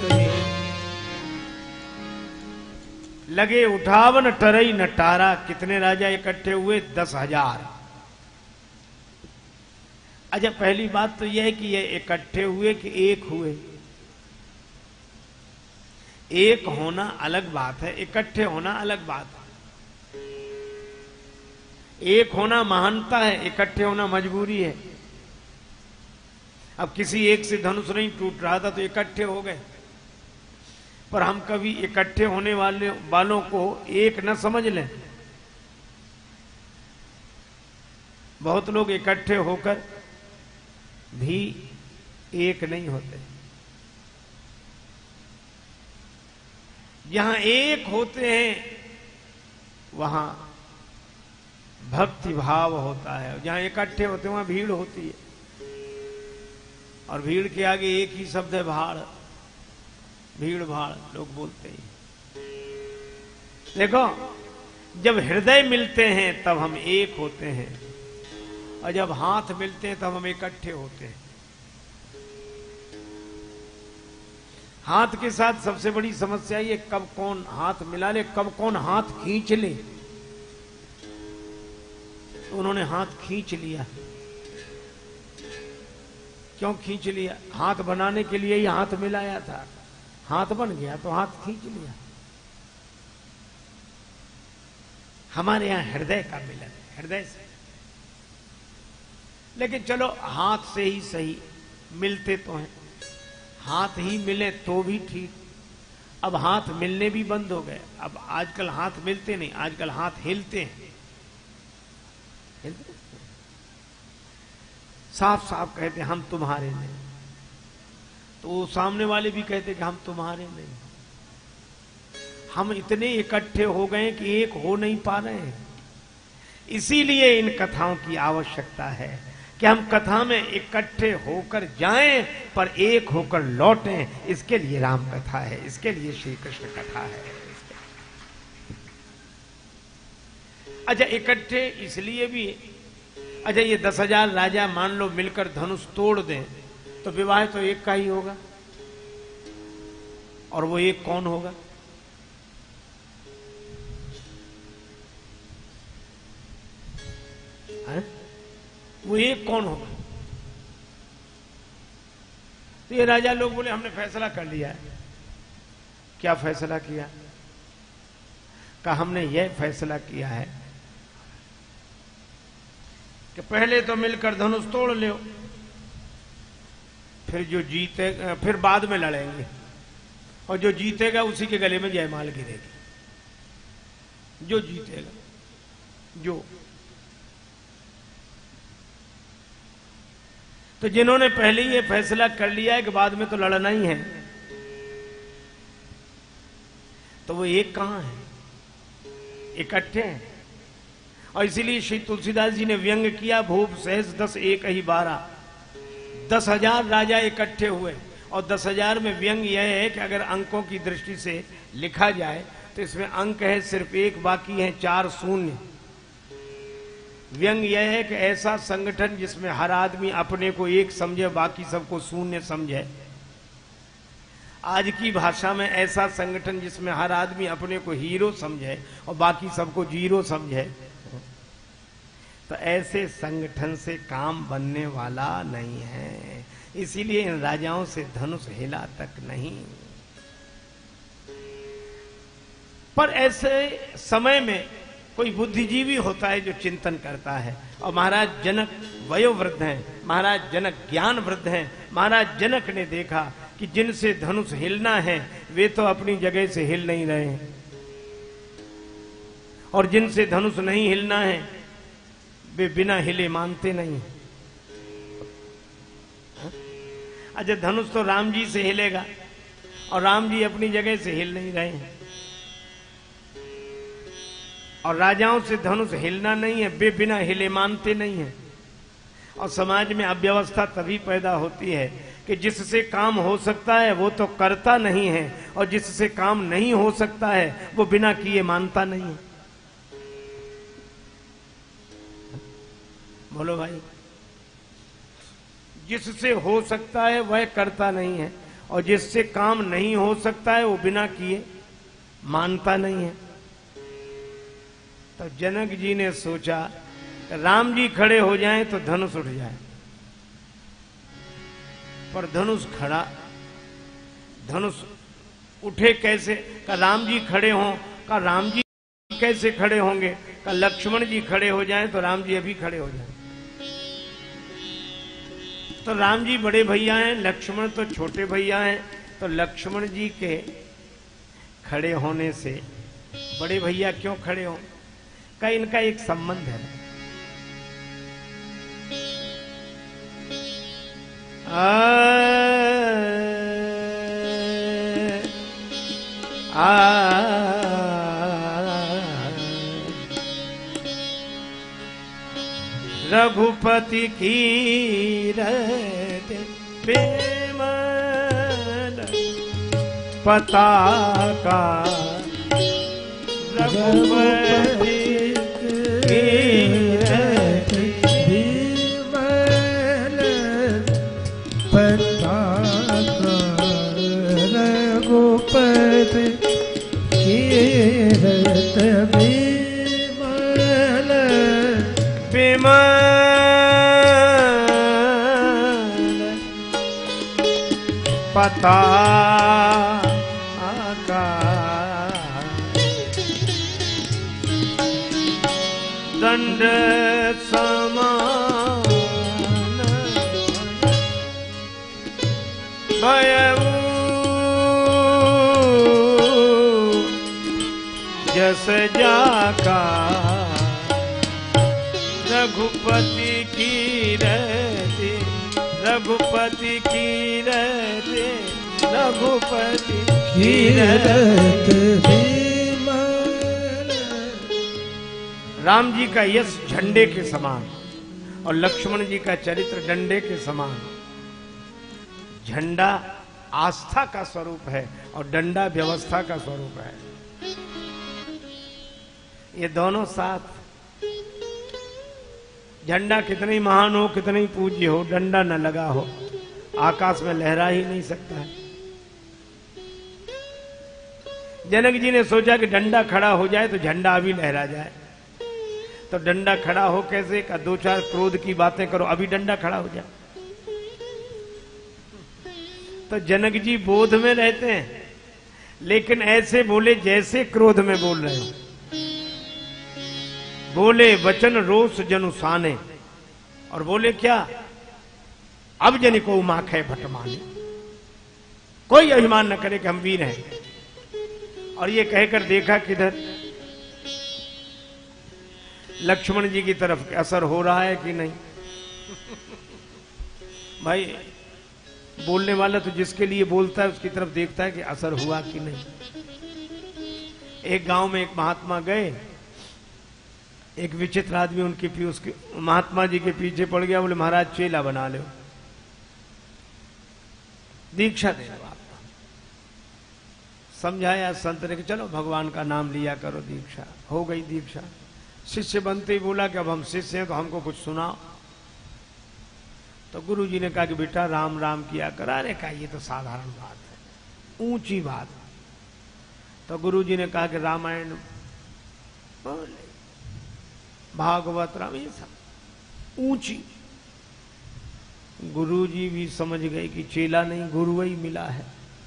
लगे उठावन टरई नटारा। कितने राजा इकट्ठे हुए? दस हजार। अच्छा, पहली बात तो यह है कि ये इकट्ठे हुए कि एक हुए। एक होना अलग बात है, इकट्ठे होना अलग बात है। एक होना महानता है, इकट्ठे होना मजबूरी है। अब किसी एक से धनुष नहीं टूट रहा था तो इकट्ठे हो गए, पर हम कभी इकट्ठे होने वाले वालों को एक न समझ लें। बहुत लोग इकट्ठे होकर भी एक नहीं होते। जहां एक होते हैं वहां भक्ति भाव होता है, जहां इकट्ठे होते हैं वहां भीड़ होती है, और भीड़ के आगे एक ही शब्द है, भाड़। भीड़ भाड़ लोग बोलते हैं। देखो, जब हृदय मिलते हैं तब हम एक होते हैं, और जब हाथ मिलते हैं तब हम इकट्ठे होते हैं। हाथ के साथ सबसे बड़ी समस्या ये, कब कौन हाथ मिला ले, कब कौन हाथ खींच ले। तो उन्होंने हाथ खींच लिया। क्यों खींच लिया? हाथ बनाने के लिए ही हाथ मिलाया था, हाथ बन गया तो हाथ खींच लिया। हमारे यहां हृदय का मिलन, हृदय से। लेकिन चलो, हाथ से ही सही, मिलते तो हैं, हाथ ही मिले तो भी ठीक। अब हाथ मिलने भी बंद हो गए। अब आजकल हाथ मिलते नहीं, आजकल हाथ हिलते हैं। हिलते? साफ साफ कहते हम तुम्हारे नहीं, तो सामने वाले भी कहते कि हम तुम्हारे नहीं। हम इतने इकट्ठे हो गए कि एक हो नहीं पा रहे हैं। इसीलिए इन कथाओं की आवश्यकता है कि हम कथा में इकट्ठे होकर जाएं पर एक होकर लौटें। इसके लिए राम कथा है, इसके लिए श्री कृष्ण कथा है। अच्छा, इकट्ठे इसलिए भी, अच्छा ये दस हजार राजा मान लो मिलकर धनुष तोड़ दें तो विवाह तो एक का ही होगा, और वो एक कौन होगा? है? वो एक कौन होगा? तो ये राजा लोग बोले हमने फैसला कर लिया है। क्या फैसला किया? कहा हमने यह फैसला किया है कि पहले तो मिलकर धनुष तोड़ लो, फिर जो जीते फिर बाद में लड़ेंगे, और जो जीतेगा उसी के गले में जयमाल गिरेगी। जो जीतेगा, जो तो जिन्होंने पहले ये फैसला कर लिया है कि बाद में तो लड़ना ही है, तो वो एक कहां है? इकट्ठे हैं। और इसीलिए श्री तुलसीदास जी ने व्यंग किया, भूप सहस दस एक ही बारह। दस हजार राजा इकट्ठे हुए, और दस हजार में व्यंग यह है कि अगर अंकों की दृष्टि से लिखा जाए तो इसमें अंक है सिर्फ एक, बाकी है चार शून्य। व्यंग यह है कि ऐसा संगठन जिसमें हर आदमी अपने को एक समझे, बाकी सबको शून्य समझे। आज की भाषा में ऐसा संगठन जिसमें हर आदमी अपने को हीरो समझे और बाकी सबको जीरो समझे। तो ऐसे संगठन से काम बनने वाला नहीं है। इसीलिए इन राजाओं से धनुष हिला तक नहीं। पर ऐसे समय में कोई बुद्धिजीवी होता है जो चिंतन करता है, और महाराज जनक वयोवृद्ध हैं, महाराज जनक ज्ञान वृद्ध हैं। महाराज जनक ने देखा कि जिनसे धनुष हिलना है वे तो अपनी जगह से हिल नहीं रहे हैं, और जिनसे धनुष नहीं हिलना है वे बिना हिले मानते नहीं। अच्छा, धनुष तो राम जी से हिलेगा, और राम जी अपनी जगह से हिल नहीं रहे हैं, और राजाओं से धनुष हिलना नहीं है, वे बिना हिले मानते नहीं है। और समाज में अव्यवस्था तभी पैदा होती है कि जिससे काम हो सकता है वो तो करता नहीं है, और जिससे काम नहीं हो सकता है वो बिना किए मानता नहीं है। बोलो भाई, जिससे हो सकता है वह करता नहीं है, और जिससे काम नहीं हो सकता है वो बिना किए मानता नहीं है। तो जनक जी ने सोचा राम जी खड़े हो जाएं तो धनुष उठ जाए, पर धनुष खड़ा, धनुष उठे कैसे? का राम जी खड़े हों, का राम जी कैसे खड़े होंगे? का लक्ष्मण जी खड़े हो जाएं तो राम जी अभी खड़े हो जाएं। तो राम जी बड़े भैया हैं, लक्ष्मण तो छोटे भैया हैं, तो लक्ष्मण जी के खड़े होने से बड़े भैया क्यों खड़े हों? का इनका एक संबंध है। आ, आ, रघुपति की रत प्रेम पताका, रघुपति पता का दंड समान भयऊ जस जाका, रघुपति की रहती, रघुपति की रहती, रघुपति की रहती। राम जी का यश झंडे के समान, और लक्ष्मण जी का चरित्र डंडे के समान। झंडा आस्था का स्वरूप है और डंडा व्यवस्था का स्वरूप है। ये दोनों साथ। झंडा कितनी महान हो, कितनी पूज्य हो, डंडा न लगा हो, आकाश में लहरा ही नहीं सकता है। जनक जी ने सोचा कि डंडा खड़ा हो जाए तो झंडा अभी लहरा जाए। तो डंडा खड़ा हो कैसे? का दो चार क्रोध की बातें करो, अभी डंडा खड़ा हो जाए। तो जनक जी बोध में रहते हैं, लेकिन ऐसे बोले जैसे क्रोध में बोल रहे हो। बोले वचन रोष जनुसाने, और बोले क्या? अब जन को माखे भटमाने, कोई अभिमान न करे कि हम वीर हैं। और ये कहकर देखा किधर? लक्ष्मण जी की तरफ असर हो रहा है कि नहीं? भाई बोलने वाला तो जिसके लिए बोलता है उसकी तरफ देखता है कि असर हुआ कि नहीं। एक गांव में एक महात्मा गए, एक विचित्र आदमी उनके पी उसके महात्मा जी के पीछे पड़ गया। बोले महाराज चेला बना लो, दीक्षा दे दो। समझाया संत ने कि चलो भगवान का नाम लिया करो, दीक्षा हो गई। दीक्षा शिष्य बनते ही बोला कि अब हम शिष्य हैं तो हमको कुछ सुनाओ। तो गुरु जी ने कहा कि बेटा राम राम किया करा। अरे कहा ये तो साधारण बात है, ऊंची बात। तो गुरु जी ने कहा कि रामायण बोले, भागवत राम, ये सब ऊंची। गुरु जी भी समझ गए कि चेला नहीं गुरु ही मिला है।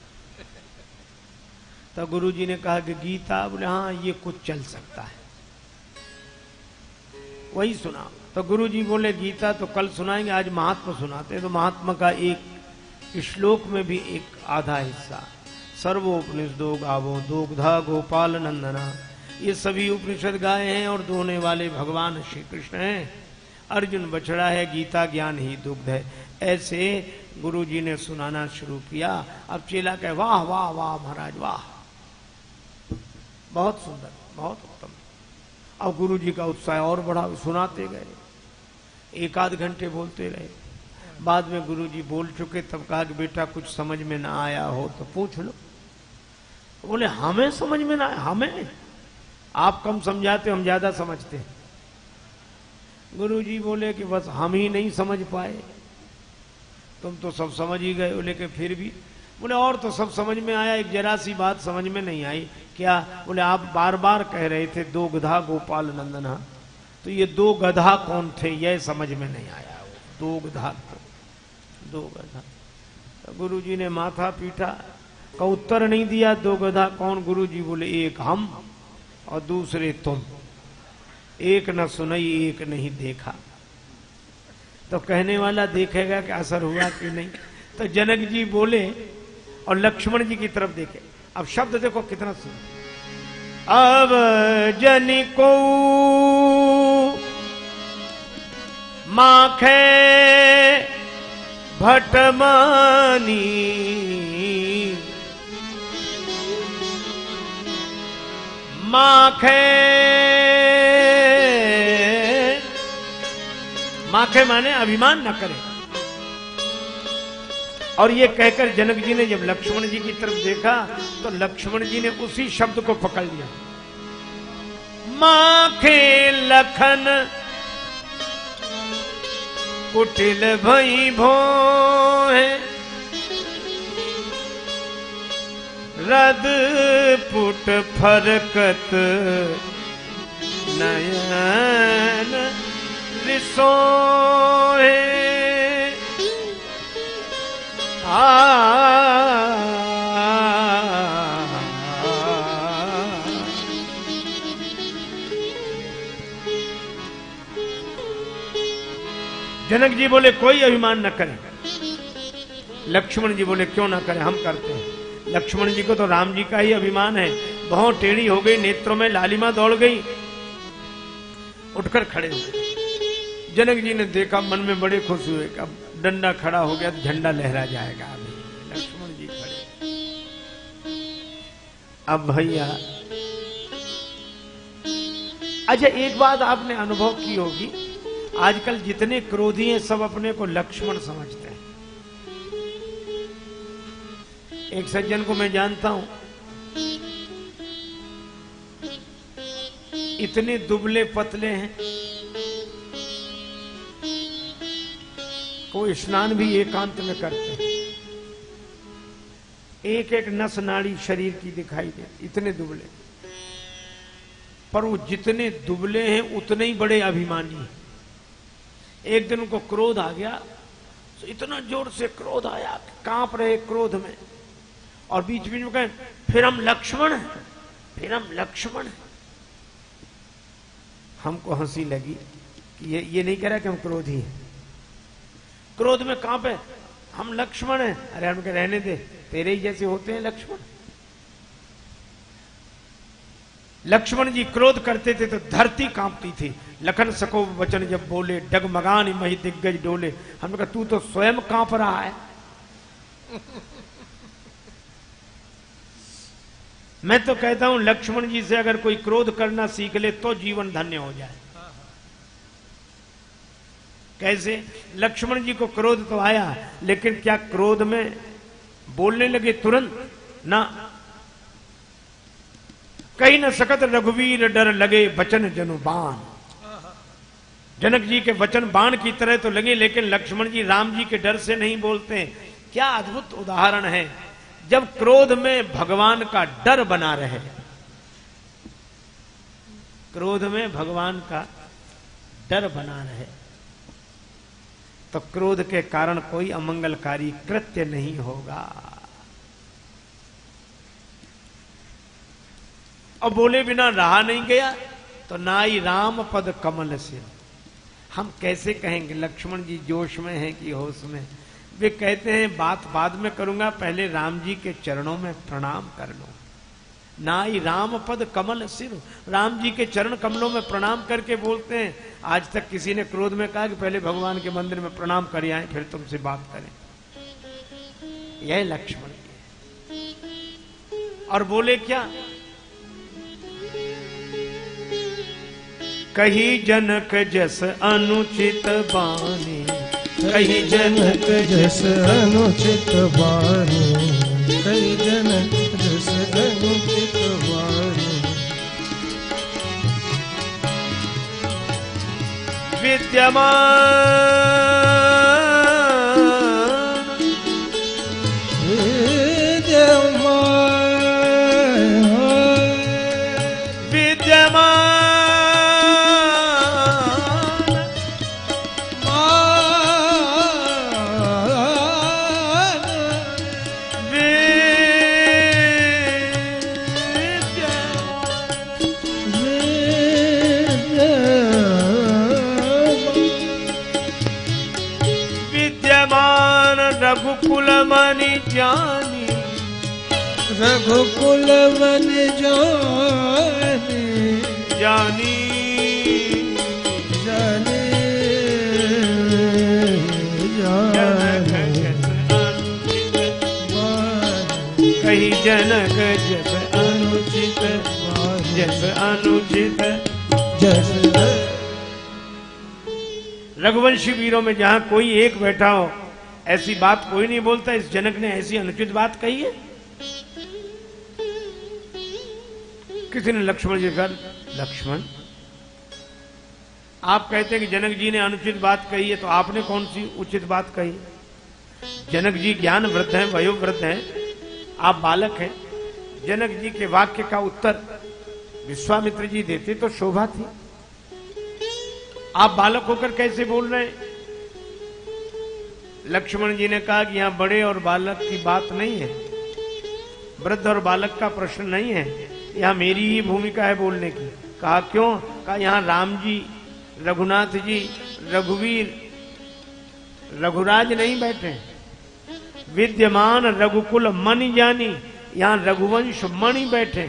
तो गुरु जी ने कहा कि गीता। बोले हाँ ये कुछ चल सकता है, वही सुना। तो गुरु जी बोले गीता तो कल सुनाएंगे, आज महात्मा सुनाते। तो महात्मा का एक श्लोक में भी एक आधा हिस्सा, सर्वोपनिषदो गावो दुग्धा गोपाल नंदना, ये सभी उपनिषद गाए हैं और दोहने वाले भगवान श्री कृष्ण हैं। अर्जुन बछड़ा है, गीता ज्ञान ही दुग्ध है। ऐसे गुरु जी ने सुनाना शुरू किया। अब चेला कहे वाह वाह वाह महाराज वाह, बहुत सुंदर, बहुत उत्तम। अब गुरु जी का उत्साह और बढ़ा, सुनाते गए, एक आध घंटे बोलते रहे। बाद में गुरु जी बोल चुके, तब कहा कि बेटा कुछ समझ में ना आया हो तो पूछ लो। बोले हमें समझ में ना आया? हमें? आप कम समझाते, हम ज्यादा समझते हैं। गुरु जी बोले कि बस हम ही नहीं समझ पाए, तुम तो सब समझ ही गए हो। लेकिन फिर भी बोले और तो सब समझ में आया, एक जरा सी बात समझ में नहीं आई। क्या? बोले आप बार बार कह रहे थे दो गधा गोपाल नंदना, तो ये दो गधा कौन थे यह समझ में नहीं आया। दो गधा, दो गधा। तो गुरु जी ने माथा पीटा, का उत्तर नहीं दिया। दो गधा कौन? गुरु जी बोले एक हम और दूसरे तुम, एक न सुनई एक नहीं देखा। तो कहने वाला देखेगा कि असर हुआ कि नहीं। तो जनक जी बोले और लक्ष्मण जी की तरफ देखे। अब शब्द देखो कितना सुन। अब जनि को माखे भटमानी, माखे माखे माने अभिमान न करे। और ये कहकर जनक जी ने जब लक्ष्मण जी की तरफ देखा तो लक्ष्मण जी ने उसी शब्द को पकड़ लिया। माखे लखन कुटिल भई भोए, रद पुट फरकत नयन रिसोए। जनक जी बोले कोई अभिमान न करे। लक्ष्मण जी बोले क्यों ना करे, हम करते हैं। लक्ष्मण जी को तो राम जी का ही अभिमान है। बहुत टेढ़ी हो गई, नेत्रों में लालिमा दौड़ गई, उठकर खड़े हुए। जनक जी ने देखा, मन में बड़े खुश हुए। अब डंडा खड़ा हो गया तो झंडा लहरा जाएगा। अभी लक्ष्मण जी खड़े। अब भैया अच्छा एक बात आपने अनुभव की होगी, आजकल जितने क्रोधी हैं सब अपने को लक्ष्मण समझते हैं। एक सज्जन को मैं जानता हूं, इतने दुबले पतले हैं, वो स्नान भी एकांत में करते हैं, एक एक नस नाड़ी शरीर की दिखाई देती, इतने दुबले। पर वो जितने दुबले हैं उतने ही बड़े अभिमानी हैं। एक दिन उनको क्रोध आ गया, तो इतना जोर से क्रोध आया, कांप रहे क्रोध में, और बीच बीच में कहे फिर हम लक्ष्मण हैं, फिर हम लक्ष्मण हैं। हमको हंसी लगी कि ये ये नहीं कह रहा कि हम क्रोधी हैं, क्रोध में कांपे, हम लक्ष्मण हैं। अरे हम कह रहने दे, तेरे ही जैसे होते हैं लक्ष्मण। लक्ष्मण जी क्रोध करते थे तो धरती कांपती थी। लखन सको वचन जब बोले, डगमगान मही दिग्गज डोले। हमने कहा तू तो स्वयं कांप रहा है। मैं तो कहता हूं लक्ष्मण जी से अगर कोई क्रोध करना सीख ले तो जीवन धन्य हो जाए। कैसे? लक्ष्मण जी को क्रोध तो आया, लेकिन क्या क्रोध में बोलने लगे तुरंत? ना। कहीं न सकत रघुवीर डर लगे वचन जनु बाण। जनक जी के वचन बाण की तरह तो लगे, लेकिन लक्ष्मण जी राम जी के डर से नहीं बोलते। क्या अद्भुत उदाहरण है। जब क्रोध में भगवान का डर बना रहे, क्रोध में भगवान का डर बना रहे, तो क्रोध के कारण कोई अमंगलकारी कृत्य नहीं होगा। और बोले बिना रहा नहीं गया, तो नाई राम पद कमल से। हम कैसे कहेंगे लक्ष्मण जी जोश में हैं कि होश में? वे कहते हैं बात बाद में करूंगा, पहले राम जी के चरणों में प्रणाम कर लो। नाई राम पद कमल सिर, राम जी के चरण कमलों में प्रणाम करके बोलते हैं। आज तक किसी ने क्रोध में कहा कि पहले भगवान के मंदिर में प्रणाम कर आए फिर तुमसे बात करें? यह लक्ष्मण जी। और बोले क्या? कही जनक जस अनुचित बानी, कही जनक जस अनुचित बानी, कही जनक जस अनुचित बानी। विद्यमान विद्यमान विद्यमान रघुकुल मन जानी, रघुकुल मन जानी, जानी जानी जानी कही जनक जस अनुचित, जस अनुचित जस। रघुवंशी वीरों में जहां कोई एक बैठा हो, ऐसी बात कोई नहीं बोलता। इस जनक ने ऐसी अनुचित बात कही है? किसी ने लक्ष्मण जी कर, लक्ष्मण आप कहते हैं कि जनक जी ने अनुचित बात कही है, तो आपने कौन सी उचित बात कही? जनक जी ज्ञान वृद्ध हैं, वयोवृद्ध हैं, आप बालक हैं। जनक जी के वाक्य का उत्तर विश्वामित्र जी देते तो शोभा थी। आप बालक होकर कैसे बोल रहे हैं? लक्ष्मण जी ने कहा कि यहां बड़े और बालक की बात नहीं है, वृद्ध और बालक का प्रश्न नहीं है, यहां मेरी ही भूमिका है बोलने की। कहा क्यों? कहा यहां राम जी, रघुनाथ जी, रघुवीर, रघुराज नहीं बैठे। विद्यमान रघुकुल मणि जानी, यहां रघुवंश मणि बैठे।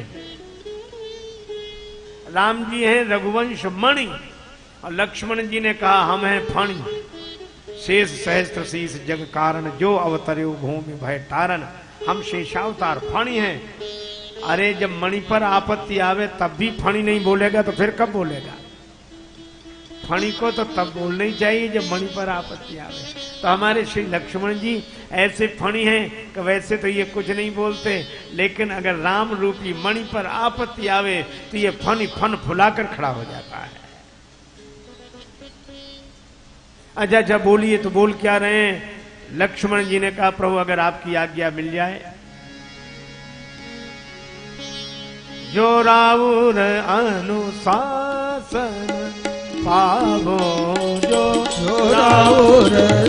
राम जी हैं रघुवंश मणि, और लक्ष्मण जी ने कहा हम हैं फणि। शेष सहस्त्र शीस जग कारण, जो अवतरे भूमि भय तारण। हम शेषावतार फणि हैं। अरे जब मणि पर आपत्ति आवे तब भी फणि नहीं बोलेगा तो फिर कब बोलेगा? फणी को तो तब बोलना ही चाहिए जब मणि पर आपत्ति आवे। तो हमारे श्री लक्ष्मण जी ऐसे फणी हैं कि वैसे तो ये कुछ नहीं बोलते, लेकिन अगर राम रूपी मणि पर आपत्ति आवे तो ये फनी फन फुलाकर खड़ा हो जाता है। अच्छा अच्छा बोलिए, तो बोल क्या रहे हैं? लक्ष्मण जी ने कहा प्रभु अगर आपकी आज्ञा मिल जाए, जो राउर अनुशासन पावो, जो जो राउर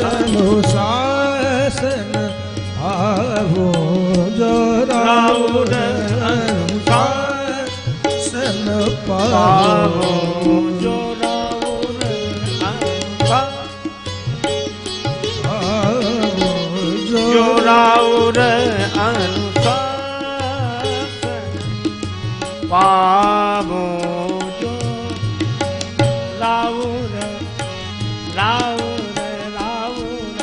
अनुशासन पावो, जो राउर अनुशासन पावो, जो राउर जो राउर अनुशासन पावो, जो राउर राउर राउर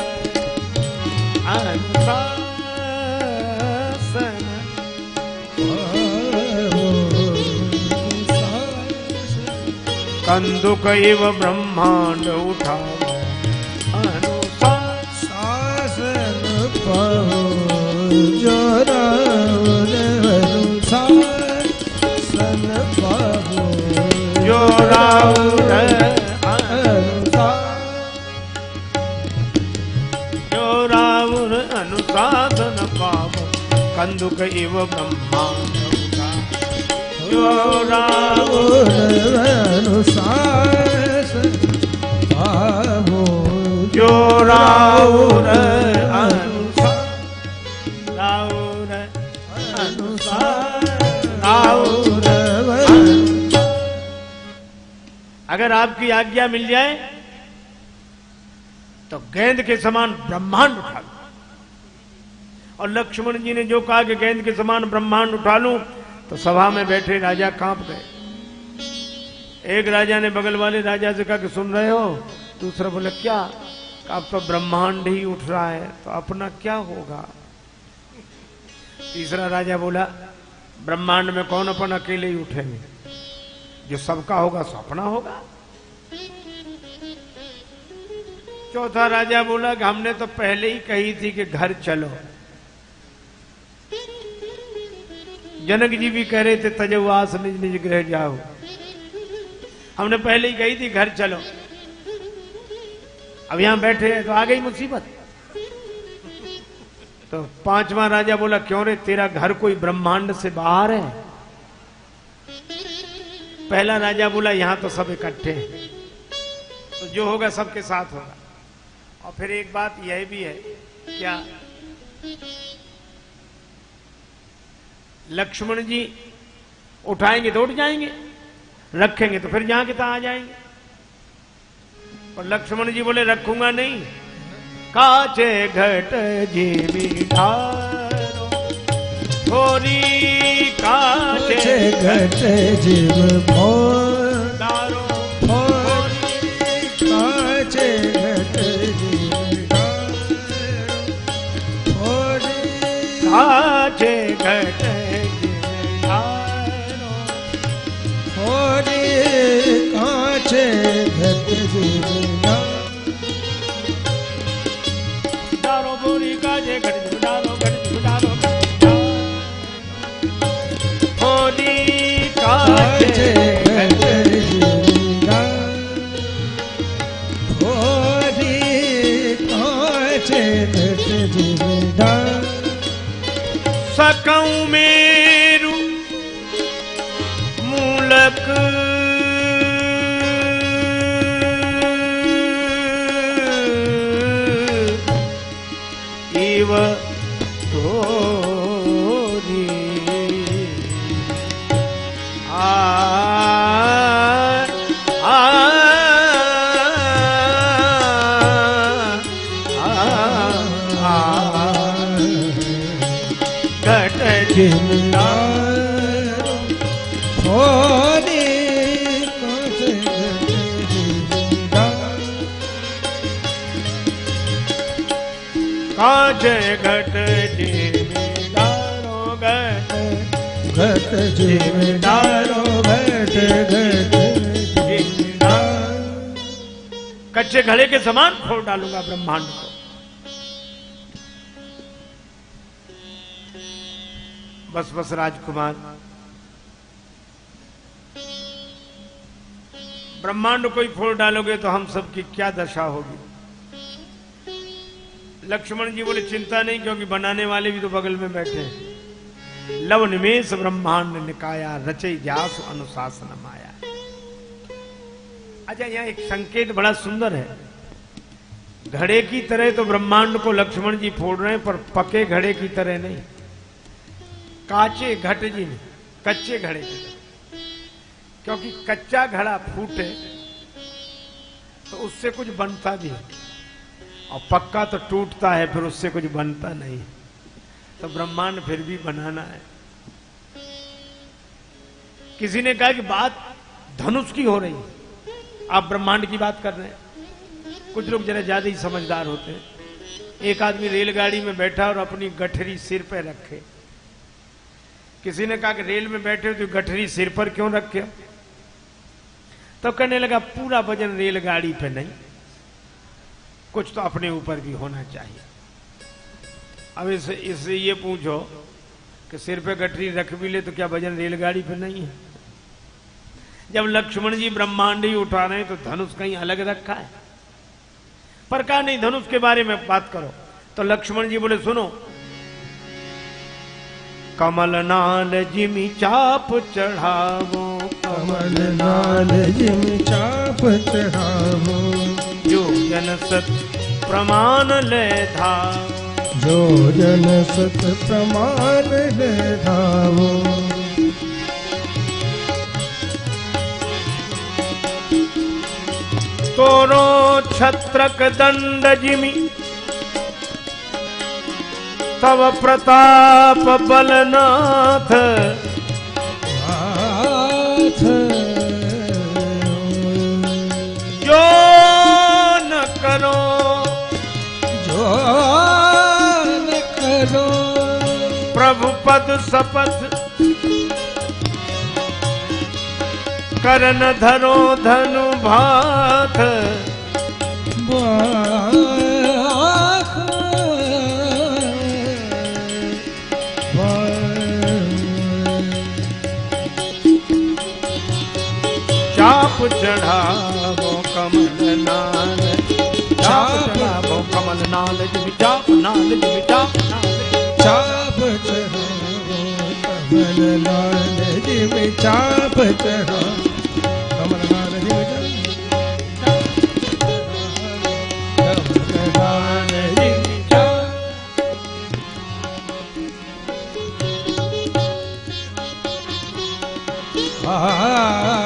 अनुशासन कंदुक इव ब्रह्मांड उठाओ, अनुशासन पावो, जो राउर अनुशासन पावो, जो राउर जो राउर अनुशासन पावो, कंदुक इव ब्रह्मांड उठाओ, जो राउर अनुशासन पावो, जो राउर अनुशासन राउर अनुशासन राउर। अगर आपकी आज्ञा मिल जाए तो गेंद के समान ब्रह्मांड उठा लो। और लक्ष्मण जी ने जो कहा कि गेंद के समान ब्रह्मांड उठा लूं, तो सभा में बैठे राजा कांप गए। एक राजा ने बगल वाले राजा से कहा कि सुन रहे हो? दूसरा बोला क्या? अब तो ब्रह्मांड ही उठ रहा है, तो अपना क्या होगा? तीसरा राजा बोला ब्रह्मांड में कौन अपन अकेले ही उठेंगे, जो सबका होगा सो अपना होगा। चौथा राजा बोला कि हमने तो पहले ही कही थी कि घर चलो। जनक जी भी कह रहे थे तजवास निज निज गृह जाओ, हमने पहले ही कही थी घर चलो। अब यहां बैठे हैं तो आ गई मुसीबत। तो पांचवा राजा बोला क्यों रे, तेरा घर कोई ब्रह्मांड से बाहर है? पहला राजा बोला यहां तो सब इकट्ठे हैं, तो जो होगा सबके साथ होगा। और फिर एक बात यह भी है, क्या लक्ष्मण जी उठाएंगे तो उठ जाएंगे, रखेंगे तो फिर जहां के तहां आ जाएंगे। और लक्ष्मण जी बोले रखूंगा नहीं, काचे घट जीवी ढारो, थोड़ी काचे घट जीव ढारो, काचे घट जीव काचे घट काचे घट जीव डारो बोरी काचे घट जीव डारो घट जीव डारो होली काचे घट जीव होली काचे घट जीव सकऊं मेरू मूलक इव तोरी आ आ आ घट जिंदा होली काचे घट जिंदा काचे घट जिमीदारो घट घट जिमीदारो घट घट जिमीदार कच्चे घड़े के समान फोड़ डालूंगा ब्रह्मांड को। बस बस राजकुमार, ब्रह्मांड को ही फोड़ डालोगे तो हम सबकी क्या दशा होगी। लक्ष्मण जी बोले चिंता नहीं, क्योंकि बनाने वाले भी तो बगल में बैठे हैं। लव निमेष ब्रह्मांड निकाया, रचई व्यास अनुशासन माया। अच्छा, यहां एक संकेत बड़ा सुंदर है। घड़े की तरह तो ब्रह्मांड को लक्ष्मण जी फोड़ रहे हैं, पर पके घड़े की तरह नहीं, काचे घट जी में, कच्चे घड़े की तरह। क्योंकि कच्चा घड़ा फूटे तो उससे कुछ बनता भी है, और पक्का तो टूटता है, फिर उससे कुछ बनता नहीं। तो ब्रह्मांड फिर भी बनाना है। किसी ने कहा कि बात धनुष की हो रही है, आप ब्रह्मांड की बात कर रहे हैं। कुछ लोग जरा ज्यादा ही समझदार होते हैं। एक आदमी रेलगाड़ी में बैठा और अपनी गठरी सिर पे रखे। किसी ने कहा कि रेल में बैठे तो गठरी सिर पर क्यों रखे? तो कहने लगा पूरा वजन रेलगाड़ी पे नहीं, कुछ तो अपने ऊपर भी होना चाहिए। अब इससे इससे ये पूछो कि सिर पे गठरी रख भी ले तो क्या वजन रेलगाड़ी पे नहीं है? जब लक्ष्मण जी ब्रह्मांड ही उठा रहे हैं तो धनुष कहीं अलग रखा है? पर कहा नहीं, धनुष के बारे में बात करो। तो लक्ष्मण जी बोले सुनो, कमल नाल जिमि चाप चढ़ावो, कमल नाल जिमि चाप चढ़ावो, जो जन सत प्रमाण ले धावो, जो जन सत प्रमाण ले धावो। तोरो छत्रक दंड जिमि, तव प्रताप बलनाथ, जो न करो जो न करो प्रभु पद शपथ, करन धरो धनु भाथ, चाप चढ़ावो कमल नाल, चाप चढ़ावो कमल नाल जिमि चाप नाल जिमि चाप नाल, चाप चढ़ावो कमल नाल जिमि चाप चढ़ावो, कमल नाल जिमि चाप कमल नाल जिमि चाप। आ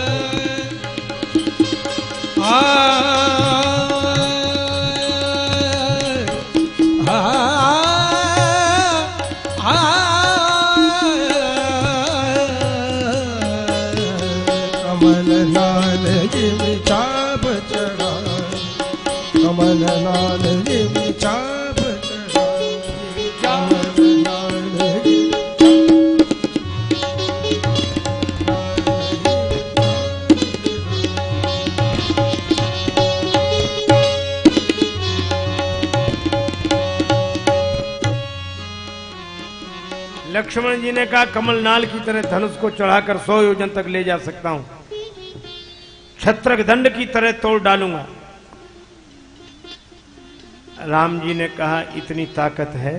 कमल नाल जिमि चाप चढ़ा, कमल नाल जिमि चाप चढ़ा, कमल नाल लक्ष्मण जी ने कहा कमल नाल की तरह धनुष को चढ़ाकर सौ योजन तक ले जा सकता हूं, छत्रक दंड की तरह तोड़ डालूंगा। राम जी ने कहा इतनी ताकत है।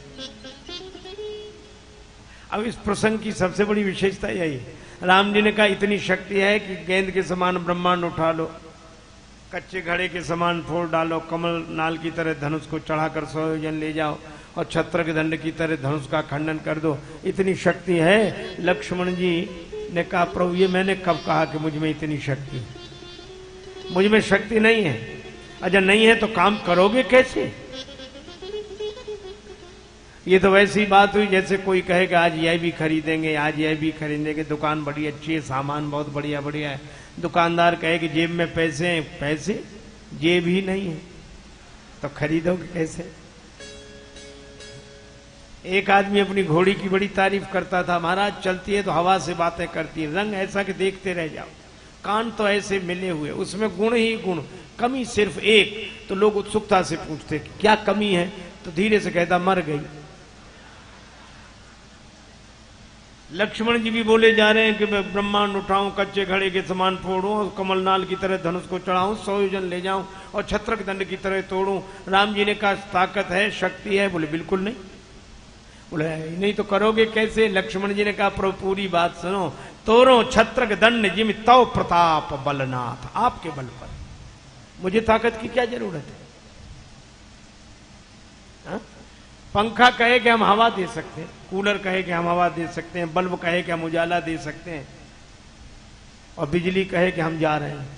अब इस प्रसंग की सबसे बड़ी विशेषता यही है, राम जी ने कहा इतनी शक्ति है कि गेंद के समान ब्रह्मांड उठा लो, कच्चे घड़े के समान फोड़ डालो, कमल नाल की तरह धनुष को चढ़ाकर सौ योजन ले जाओ और छत्र के दंड की तरह धनुष का खंडन कर दो, इतनी शक्ति है। लक्ष्मण जी ने कहा प्रभु ये मैंने कब कहा कि मुझ में इतनी शक्ति है? मुझ में शक्ति नहीं है। अच्छा नहीं है तो काम करोगे कैसे? ये तो वैसी बात हुई जैसे कोई कहेगा आज यह भी खरीदेंगे, आज यह भी खरीदेंगे, दुकान बड़ी अच्छी है, सामान बहुत बढ़िया बढ़िया है, दुकानदार कहे कि जेब में पैसे हैं, पैसे जेब ही नहीं है तो खरीदोगे कैसे? एक आदमी अपनी घोड़ी की बड़ी तारीफ करता था, महाराज चलती है तो हवा से बातें करती है, रंग ऐसा कि देखते रह जाओ, कान तो ऐसे मिले हुए, उसमें गुण ही गुण, कमी सिर्फ एक। तो लोग उत्सुकता से पूछते कि क्या कमी है, तो धीरे से कहता मर गई। लक्ष्मण जी भी बोले जा रहे हैं कि मैं ब्रह्मांड उठाऊं, कच्चे घड़े के समान फोड़ूं और कमलनाल की तरह धनुष को चढ़ाऊं, सौ योजन ले जाऊं और छत्रक दंड की तरह तोड़ूं। राम जी ने कहा ताकत है, शक्ति है? बोले बिल्कुल नहीं। बोले नहीं तो करोगे कैसे? लक्ष्मण जी ने कहा प्रभु पूरी बात सुनो, तोरो छत्रक दंड जिम तव प्रताप बलनाथ, आपके बल पर, मुझे ताकत की क्या जरूरत है? हा? पंखा कहे कि हम हवा दे सकते हैं, कूलर कहे कि हम हवा दे सकते हैं, बल्ब कहे कि हम उजाला दे सकते हैं, और बिजली कहे कि हम जा रहे हैं।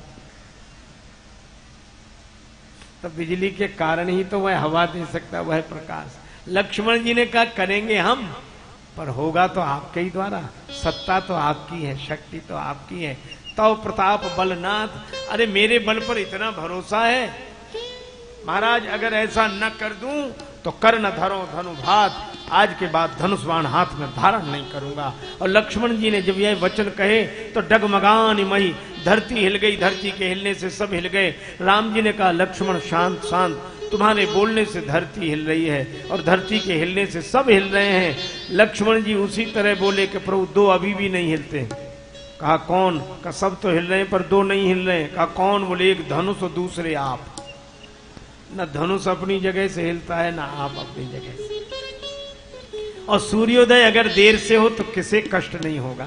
तो बिजली के कारण ही तो वह हवा दे सकता, वह प्रकाश। लक्ष्मण जी ने कहा करेंगे हम, पर होगा तो आपके ही द्वारा, सत्ता तो आपकी है, शक्ति तो आपकी है। तव प्रताप बलनाथ, अरे मेरे बल पर इतना भरोसा है महाराज, अगर ऐसा न कर दूं तो कर्ण धरो धनुभात, आज के बाद धनुष बाण हाथ में धारण नहीं करूंगा। और लक्ष्मण जी ने जब यह वचन कहे तो डगमगान मई, धरती हिल गई, धरती के हिलने से सब हिल गए। राम जी ने कहा लक्ष्मण शांत शांत, तुम्हारे बोलने से धरती हिल रही है और धरती के हिलने से सब हिल रहे हैं। लक्ष्मण जी उसी तरह बोले कि प्रभु दो अभी भी नहीं हिलते। कहा कौन? कहा सब तो हिल रहे हैं पर दो नहीं हिल रहे हैं। कहा कौन? बोले एक धनुष और दूसरे आप। न धनुष अपनी जगह से हिलता है, ना आप अपनी जगह से। और सूर्योदय अगर देर से हो तो किसे कष्ट नहीं होगा।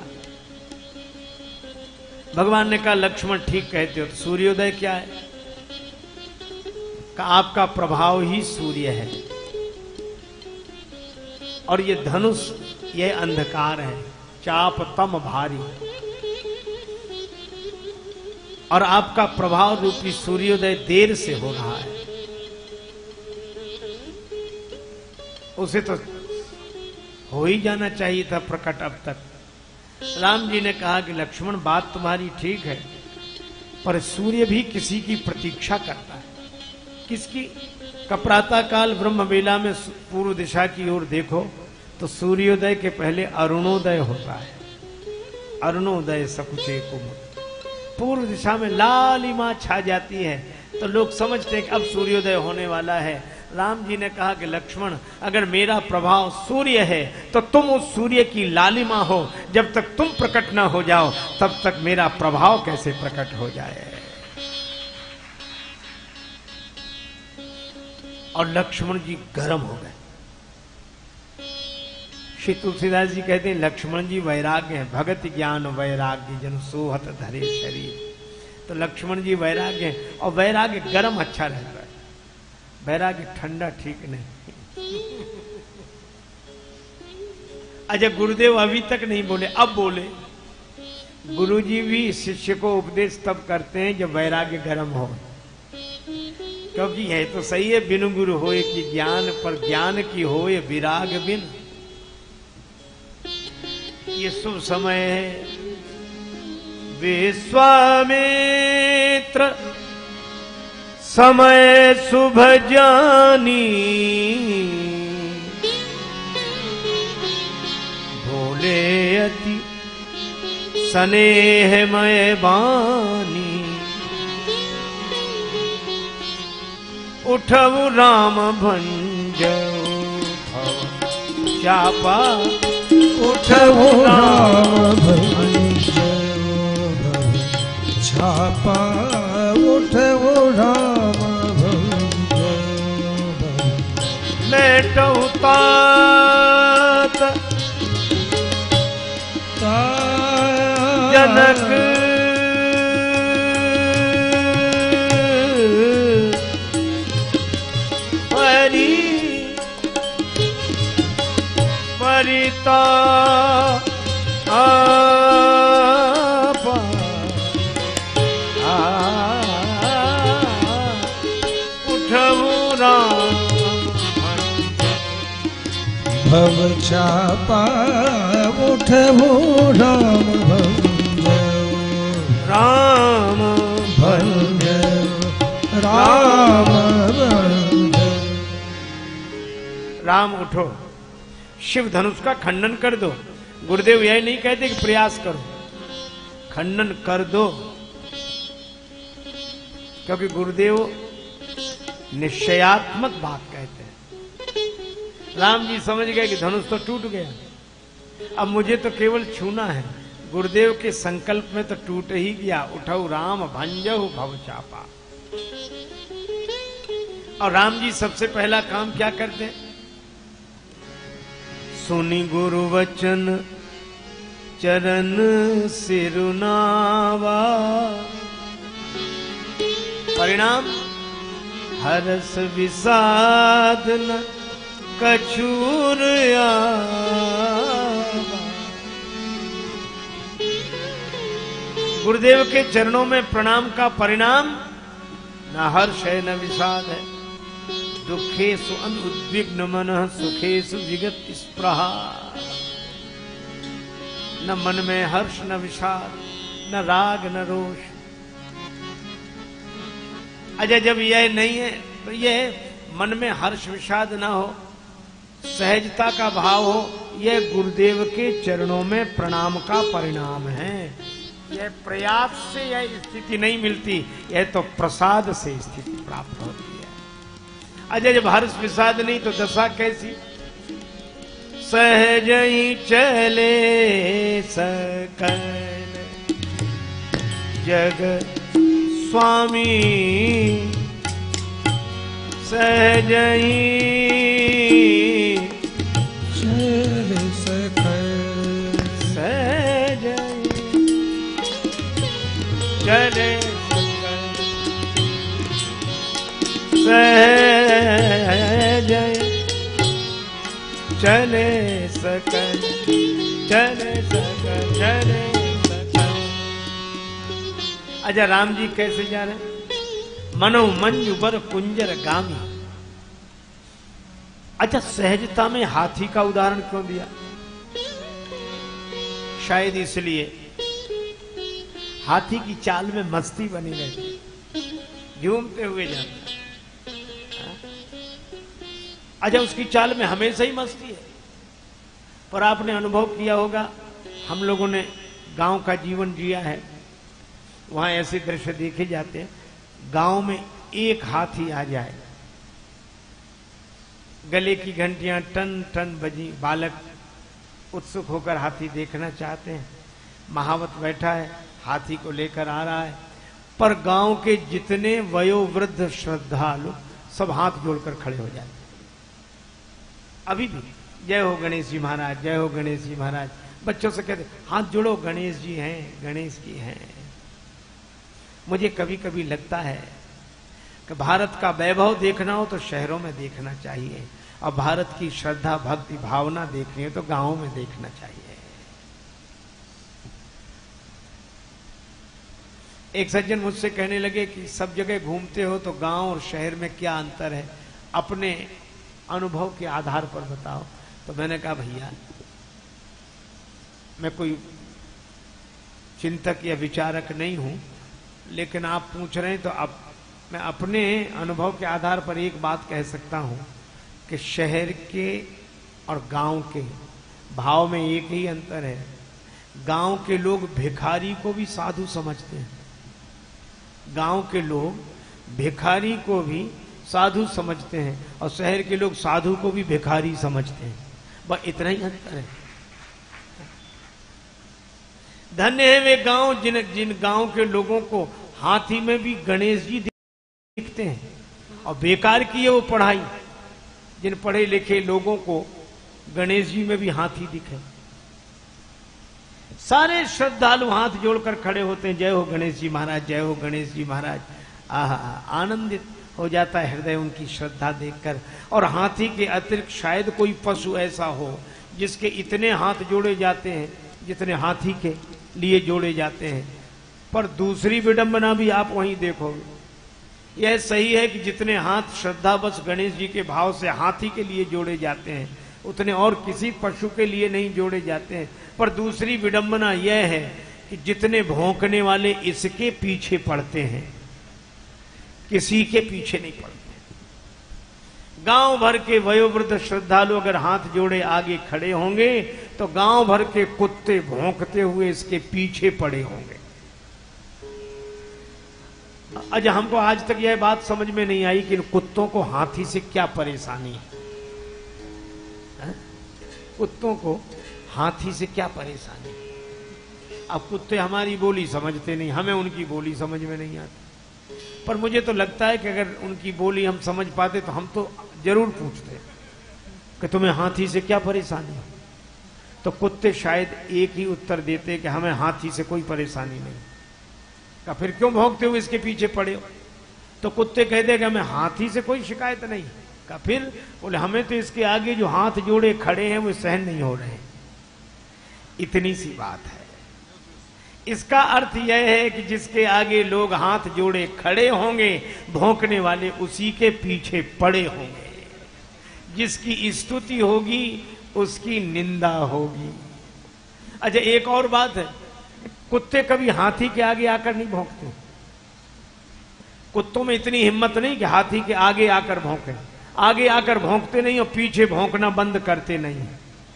भगवान ने कहा लक्ष्मण ठीक कहते हो। तो सूर्योदय क्या है? का आपका प्रभाव ही सूर्य है, और ये धनुष ये अंधकार है, चाप तम भारी, और आपका प्रभाव रूपी सूर्योदय देर से हो रहा है। उसे तो हो ही जाना चाहिए था प्रकट अब तक। राम जी ने कहा कि लक्ष्मण बात तुम्हारी ठीक है, पर सूर्य भी किसी की प्रतीक्षा करता है। किसकी? कप्राता काल ब्रह्म बेला में पूर्व दिशा की ओर देखो तो सूर्योदय के पहले अरुणोदय होता है। अरुणोदय सकुचे कुमुद, पूर्व दिशा में लालिमा छा जाती है, तो लोग समझते हैं कि अब सूर्योदय होने वाला है। राम जी ने कहा कि लक्ष्मण अगर मेरा प्रभाव सूर्य है तो तुम उस सूर्य की लालिमा हो, जब तक तुम प्रकट ना हो जाओ तब तक मेरा प्रभाव कैसे प्रकट हो जाए। और लक्ष्मण जी गर्म हो गए। श्री तुलसीदास जी कहते हैं लक्ष्मण जी वैराग्य है, भगत ज्ञान वैराग्य जन सोहत धरे शरीर। तो लक्ष्मण जी वैराग्य है, और वैराग्य गर्म अच्छा रहता है, वैराग्य ठंडा ठीक नहीं। अच्छा गुरुदेव अभी तक नहीं बोले, अब बोले। गुरुजी भी शिष्य को उपदेश तब करते हैं जब वैराग्य गर्म हो, क्योंकि यह तो सही है बिनु गुरु होए कि ज्ञान, पर ज्ञान की होए विराग बिन। ये शुभ समय है, विश्वामित्र समय शुभ जानी, भोले अति स्नेहमय बानी, उठऊ राम भंजऊ चापा, उठऊ राम भंजऊ छापा, उठऊ राम भंजऊ लेटऊ तात जनक परिता आपा उठऊ राम भव चापा, उठऊ राम भंजऊ राम भंजऊ राम भंजऊ। राम उठो, शिव धनुष का खंडन कर दो। गुरुदेव यह नहीं कहते कि प्रयास करो, खंडन कर दो। क्योंकि गुरुदेव निश्चयात्मक बात कहते हैं। राम जी समझ गए कि धनुष तो टूट गया, अब मुझे तो केवल छूना है। गुरुदेव के संकल्प में तो टूट ही गया। उठऊ राम भंजहु भव चापा। और राम जी सबसे पहला काम क्या करते? सुनी गुरु वचन चरण सिरुनावा। परिणाम हरस विषाद न कछूर आवा। गुरुदेव के चरणों में प्रणाम का परिणाम न हर्ष है न विषाद है। दुखेषु अनुद्विग्न मनः सुखेषु विगत स्पृहा। न मन में हर्ष न विषाद, न राग न रोष। अच्छा, जब यह नहीं है तो यह मन में हर्ष विषाद ना हो, सहजता का भाव हो, यह गुरुदेव के चरणों में प्रणाम का परिणाम है। यह प्रयास से यह स्थिति नहीं मिलती, यह तो प्रसाद से स्थिति प्राप्त होती है। अच्छा, जब हर्ष विषाद नहीं तो दशा कैसी? सहज ही चले सकल जग स्वामी। सहज ही चले सकल सहज चले सकल सहज चले सकल चले सकल चले सकल। अच्छा, राम जी कैसे जा रहे हैं? मनो मंजु बर कुंजर गामी। अच्छा, सहजता में हाथी का उदाहरण क्यों दिया? शायद इसलिए हाथी की चाल में मस्ती बनी रहती, झूमते हुए जाता। अच्छा, उसकी चाल में हमेशा ही मस्ती है। पर आपने अनुभव किया होगा, हम लोगों ने गांव का जीवन जिया है, वहां ऐसे दृश्य देखे जाते हैं। गांव में एक हाथी आ जाए, गले की घंटियां टन टन बजी, बालक उत्सुक होकर हाथी देखना चाहते हैं। महावत बैठा है, हाथी को लेकर आ रहा है, पर गांव के जितने वयोवृद्ध श्रद्धालु सब हाथ जोड़कर खड़े हो जाते। अभी भी जय हो गणेश जी महाराज, जय हो गणेश जी महाराज। बच्चों से कहते हाथ जोड़ो, गणेश जी हैं, गणेश जी हैं। मुझे कभी कभी लगता है कि भारत का वैभव देखना हो तो शहरों में देखना चाहिए, और भारत की श्रद्धा भक्ति भावना देखनी है तो गांवों में देखना चाहिए। एक सज्जन मुझसे कहने लगे कि सब जगह घूमते हो तो गांव और शहर में क्या अंतर है, अपने अनुभव के आधार पर बताओ। तो मैंने कहा भैया, मैं कोई चिंतक या विचारक नहीं हूं, लेकिन आप पूछ रहे हैं तो अब मैं अपने अनुभव के आधार पर एक बात कह सकता हूं कि शहर के और गांव के भाव में एक ही अंतर है। गांव के लोग भिखारी को भी साधु समझते हैं, गांव के लोग भिखारी को भी साधु समझते हैं, और शहर के लोग साधु को भी भिखारी समझते हैं। बस इतना ही अंतर है। धन्य है वे गांव जिन जिन गांव के लोगों को हाथी में भी गणेश जी दिखते हैं, और बेकार की है वो पढ़ाई जिन पढ़े लिखे लोगों को गणेश जी में भी हाथी दिखे। सारे श्रद्धालु हाथ जोड़कर खड़े होते हैं, जय हो गणेश जी महाराज, जय हो गणेश जी महाराज। आहा, आनंदित हो जाता है हृदय उनकी श्रद्धा देखकर। और हाथी के अतिरिक्त शायद कोई पशु ऐसा हो जिसके इतने हाथ जोड़े जाते हैं जितने हाथी के लिए जोड़े जाते हैं। पर दूसरी विडंबना भी आप वहीं देखोगे। यह सही है कि जितने हाथ श्रद्धा बस गणेश जी के भाव से हाथी के लिए जोड़े जाते हैं, उतने और किसी पशु के लिए नहीं जोड़े जाते हैं। पर दूसरी विडंबना यह है कि जितने भौंकने वाले इसके पीछे पड़ते हैं, किसी के पीछे नहीं पड़ते। गांव भर के वयोवृद्ध श्रद्धालु अगर हाथ जोड़े आगे खड़े होंगे तो गांव भर के कुत्ते भौंकते हुए इसके पीछे पड़े होंगे। अच्छा, हमको आज तक यह बात समझ में नहीं आई कि इन कुत्तों को हाथी से क्या परेशानी है, है? कुत्तों को हाथी से क्या परेशानी है? अब कुत्ते हमारी बोली समझते नहीं, हमें उनकी बोली समझ में नहीं आती, पर मुझे तो लगता है कि अगर उनकी बोली हम समझ पाते तो हम तो जरूर पूछते कि तुम्हें हाथी से क्या परेशानी है। तो कुत्ते शायद एक ही उत्तर देते कि हमें हाथी से कोई परेशानी नहीं। का फिर क्यों भौंकते हो, इसके पीछे पड़े हो? तो कुत्ते कह देगा हमें हाथी से कोई शिकायत नहीं। का फिर बोले हमें तो इसके आगे जो हाथ जोड़े खड़े हैं वो सहन नहीं हो रहे। इतनी सी बात है। इसका अर्थ यह है कि जिसके आगे लोग हाथ जोड़े खड़े होंगे, भौंकने वाले उसी के पीछे पड़े होंगे। जिसकी स्तुति होगी उसकी निंदा होगी। अच्छा, एक और बात है, कुत्ते कभी हाथी के आगे आकर नहीं भौंकते। कुत्तों में इतनी हिम्मत नहीं कि हाथी के आगे आकर भौंके। आगे आकर भौंकते नहीं और पीछे भौंकना बंद करते नहीं।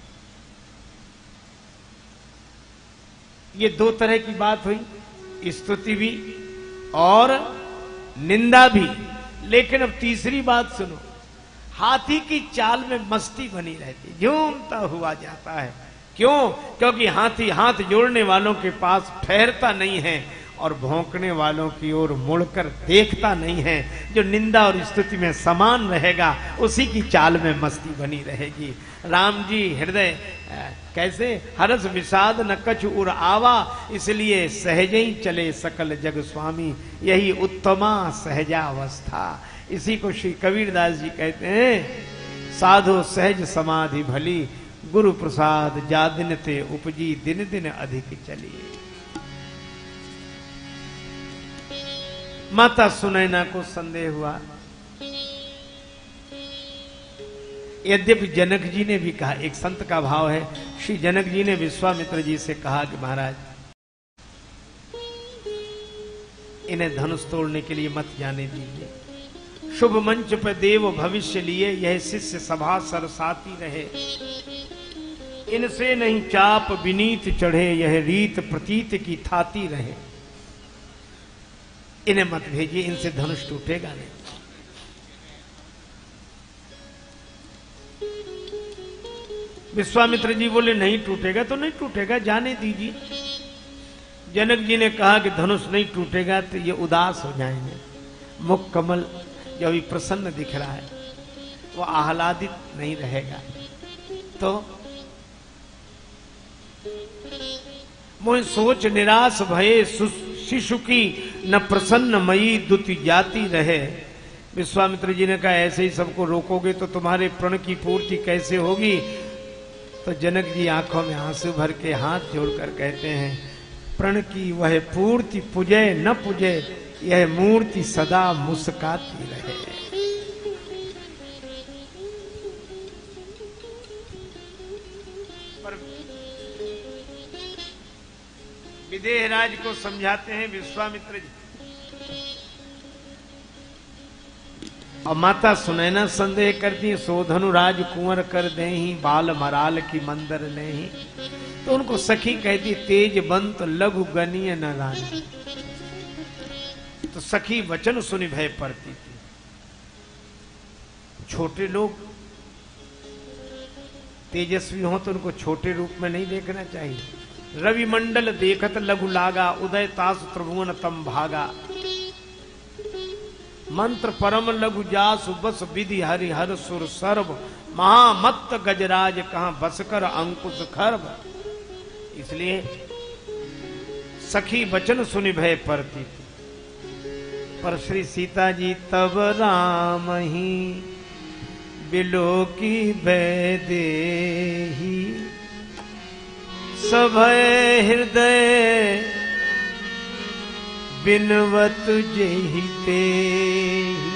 ये दो तरह की बात हुई, स्तुति भी और निंदा भी। लेकिन अब तीसरी बात सुनो, हाथी की चाल में मस्ती बनी रहती, झूमता हुआ जाता है। क्यों? क्योंकि हाथी हाथ जोड़ने वालों के पास ठहरता नहीं है और भौंकने वालों की ओर मुड़कर देखता नहीं है। जो निंदा और स्तुति में समान रहेगा उसी की चाल में मस्ती बनी रहेगी। राम जी हृदय कैसे हरस विषाद न कछु उर आवा, इसलिए सहज ही चले सकल जग स्वामी, यही उत्तमा सहजावस्था। इसी को श्री कबीरदास जी कहते हैं, साधो सहज समाधि भली, गुरु प्रसाद जा दिन ते उपजी, दिन दिन अधिक चली। माता सुनैना को संदेह हुआ। यद्यपि जनक जी ने भी कहा, एक संत का भाव है, श्री जनक जी ने विश्वामित्र जी से कहा कि महाराज इन्हें धनुष तोड़ने के लिए मत जाने दीजिए। शुभ मंच पर देव भविष्य लिए, यह शिष्य सभा सरसाती रहे। इनसे नहीं चाप विनीत चढ़े, यह रीत प्रतीत की थाती रहे। इन्हें मत भेजिए, इनसे धनुष टूटेगा नहीं। विश्वामित्र जी बोले नहीं टूटेगा तो नहीं टूटेगा, जाने दीजिए। जनक जी ने कहा कि धनुष नहीं टूटेगा तो ये उदास हो जाएंगे। मुख कमल जो अभी प्रसन्न दिख रहा है वो आह्लादित नहीं रहेगा। तो मोह सोच निराश भये, शिशु की न प्रसन्न मई दुति जाती रहे। विश्वामित्र जी ने कहा ऐसे ही सबको रोकोगे तो तुम्हारे प्रण की पूर्ति कैसे होगी? तो जनक जी आंखों में आंसू भर के हाथ जोड़कर कहते हैं, प्रण की वह पूर्ति पुजे न पुजे, यह मूर्ति सदा मुस्काती रहे। पर विदेहराज को समझाते हैं विश्वामित्र जी। और माता सुनैना संदेह करती है, सोधनु राज कुंवर कर दे ही, बाल मराल की मंदर नहीं। तो उनको सखी कहती तेज बंत लघु गनीय न रानी। तो सखी वचन सुनि भय पड़ती थी। छोटे लोग तेजस्वी हो तो उनको छोटे रूप में नहीं देखना चाहिए। रवि मंडल देखत लघु लागा, उदय तास त्रिभुवन तम भागा। मंत्र परम लघु जासु बस विधि हरि हर सुर सर्व, महामत्त गजराज कहां बसकर अंकुश खर्ब। इसलिए सखी वचन सुनि भय पड़ती थी। पर श्री सीता जी तब राम ही बिलो की भय देही, सभय हृदय बिनवत जेहि तेहि।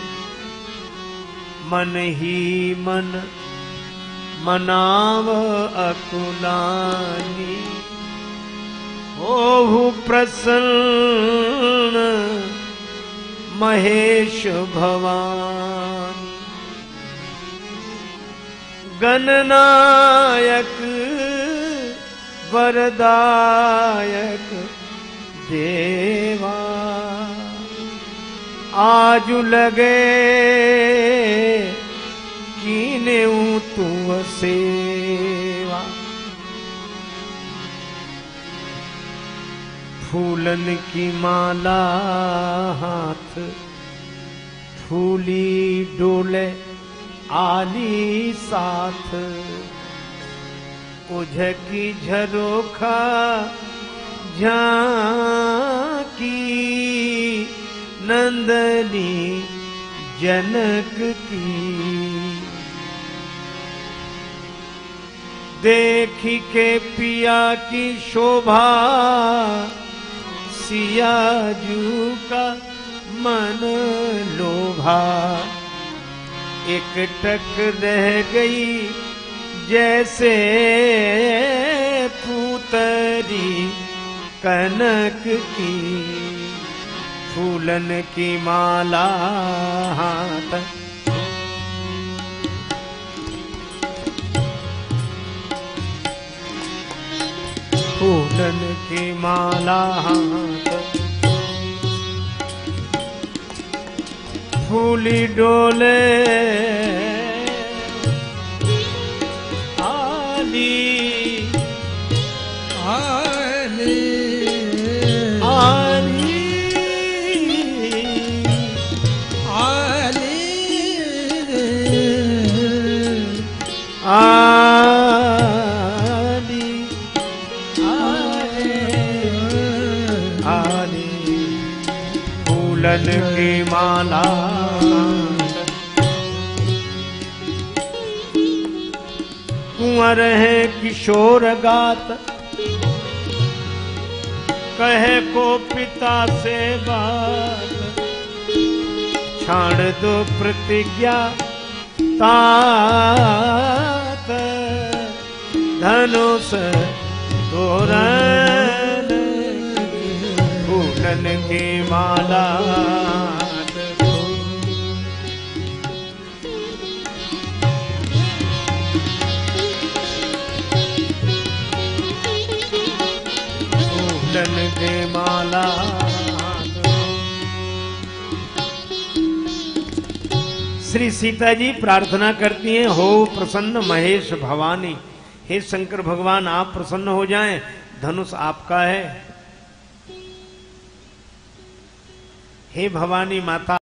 मन ही मन मनाव अकुलानी, होहु प्रसन्न महेश भवान। गणनायक वरदायक देवा, आजु लगे कीने तू सेवा। फूलन की माला हाथ फूली डोले आली साथ। उझकी झरोखा झांकी नंदनी जनक की। देखी के पिया की शोभा सियाजू का मन लोभा। एक टक रह गई जैसे पूतरी कनक की। फूलन की माला हाथ फूलन की माला हाथ फूली डोले आली आली आली आली आली आली फूलन की माला। कुंवर है किशोर गात कहे को पिता से बात। छाड़ दो प्रतिज्ञा तात धनुष तोरण फूलन की माला। फूलन की माला श्री सीता जी प्रार्थना करती हैं, हो प्रसन्न महेश भवानी। हे शंकर भगवान आप प्रसन्न हो जाएं, धनुष आपका है। हे भवानी माता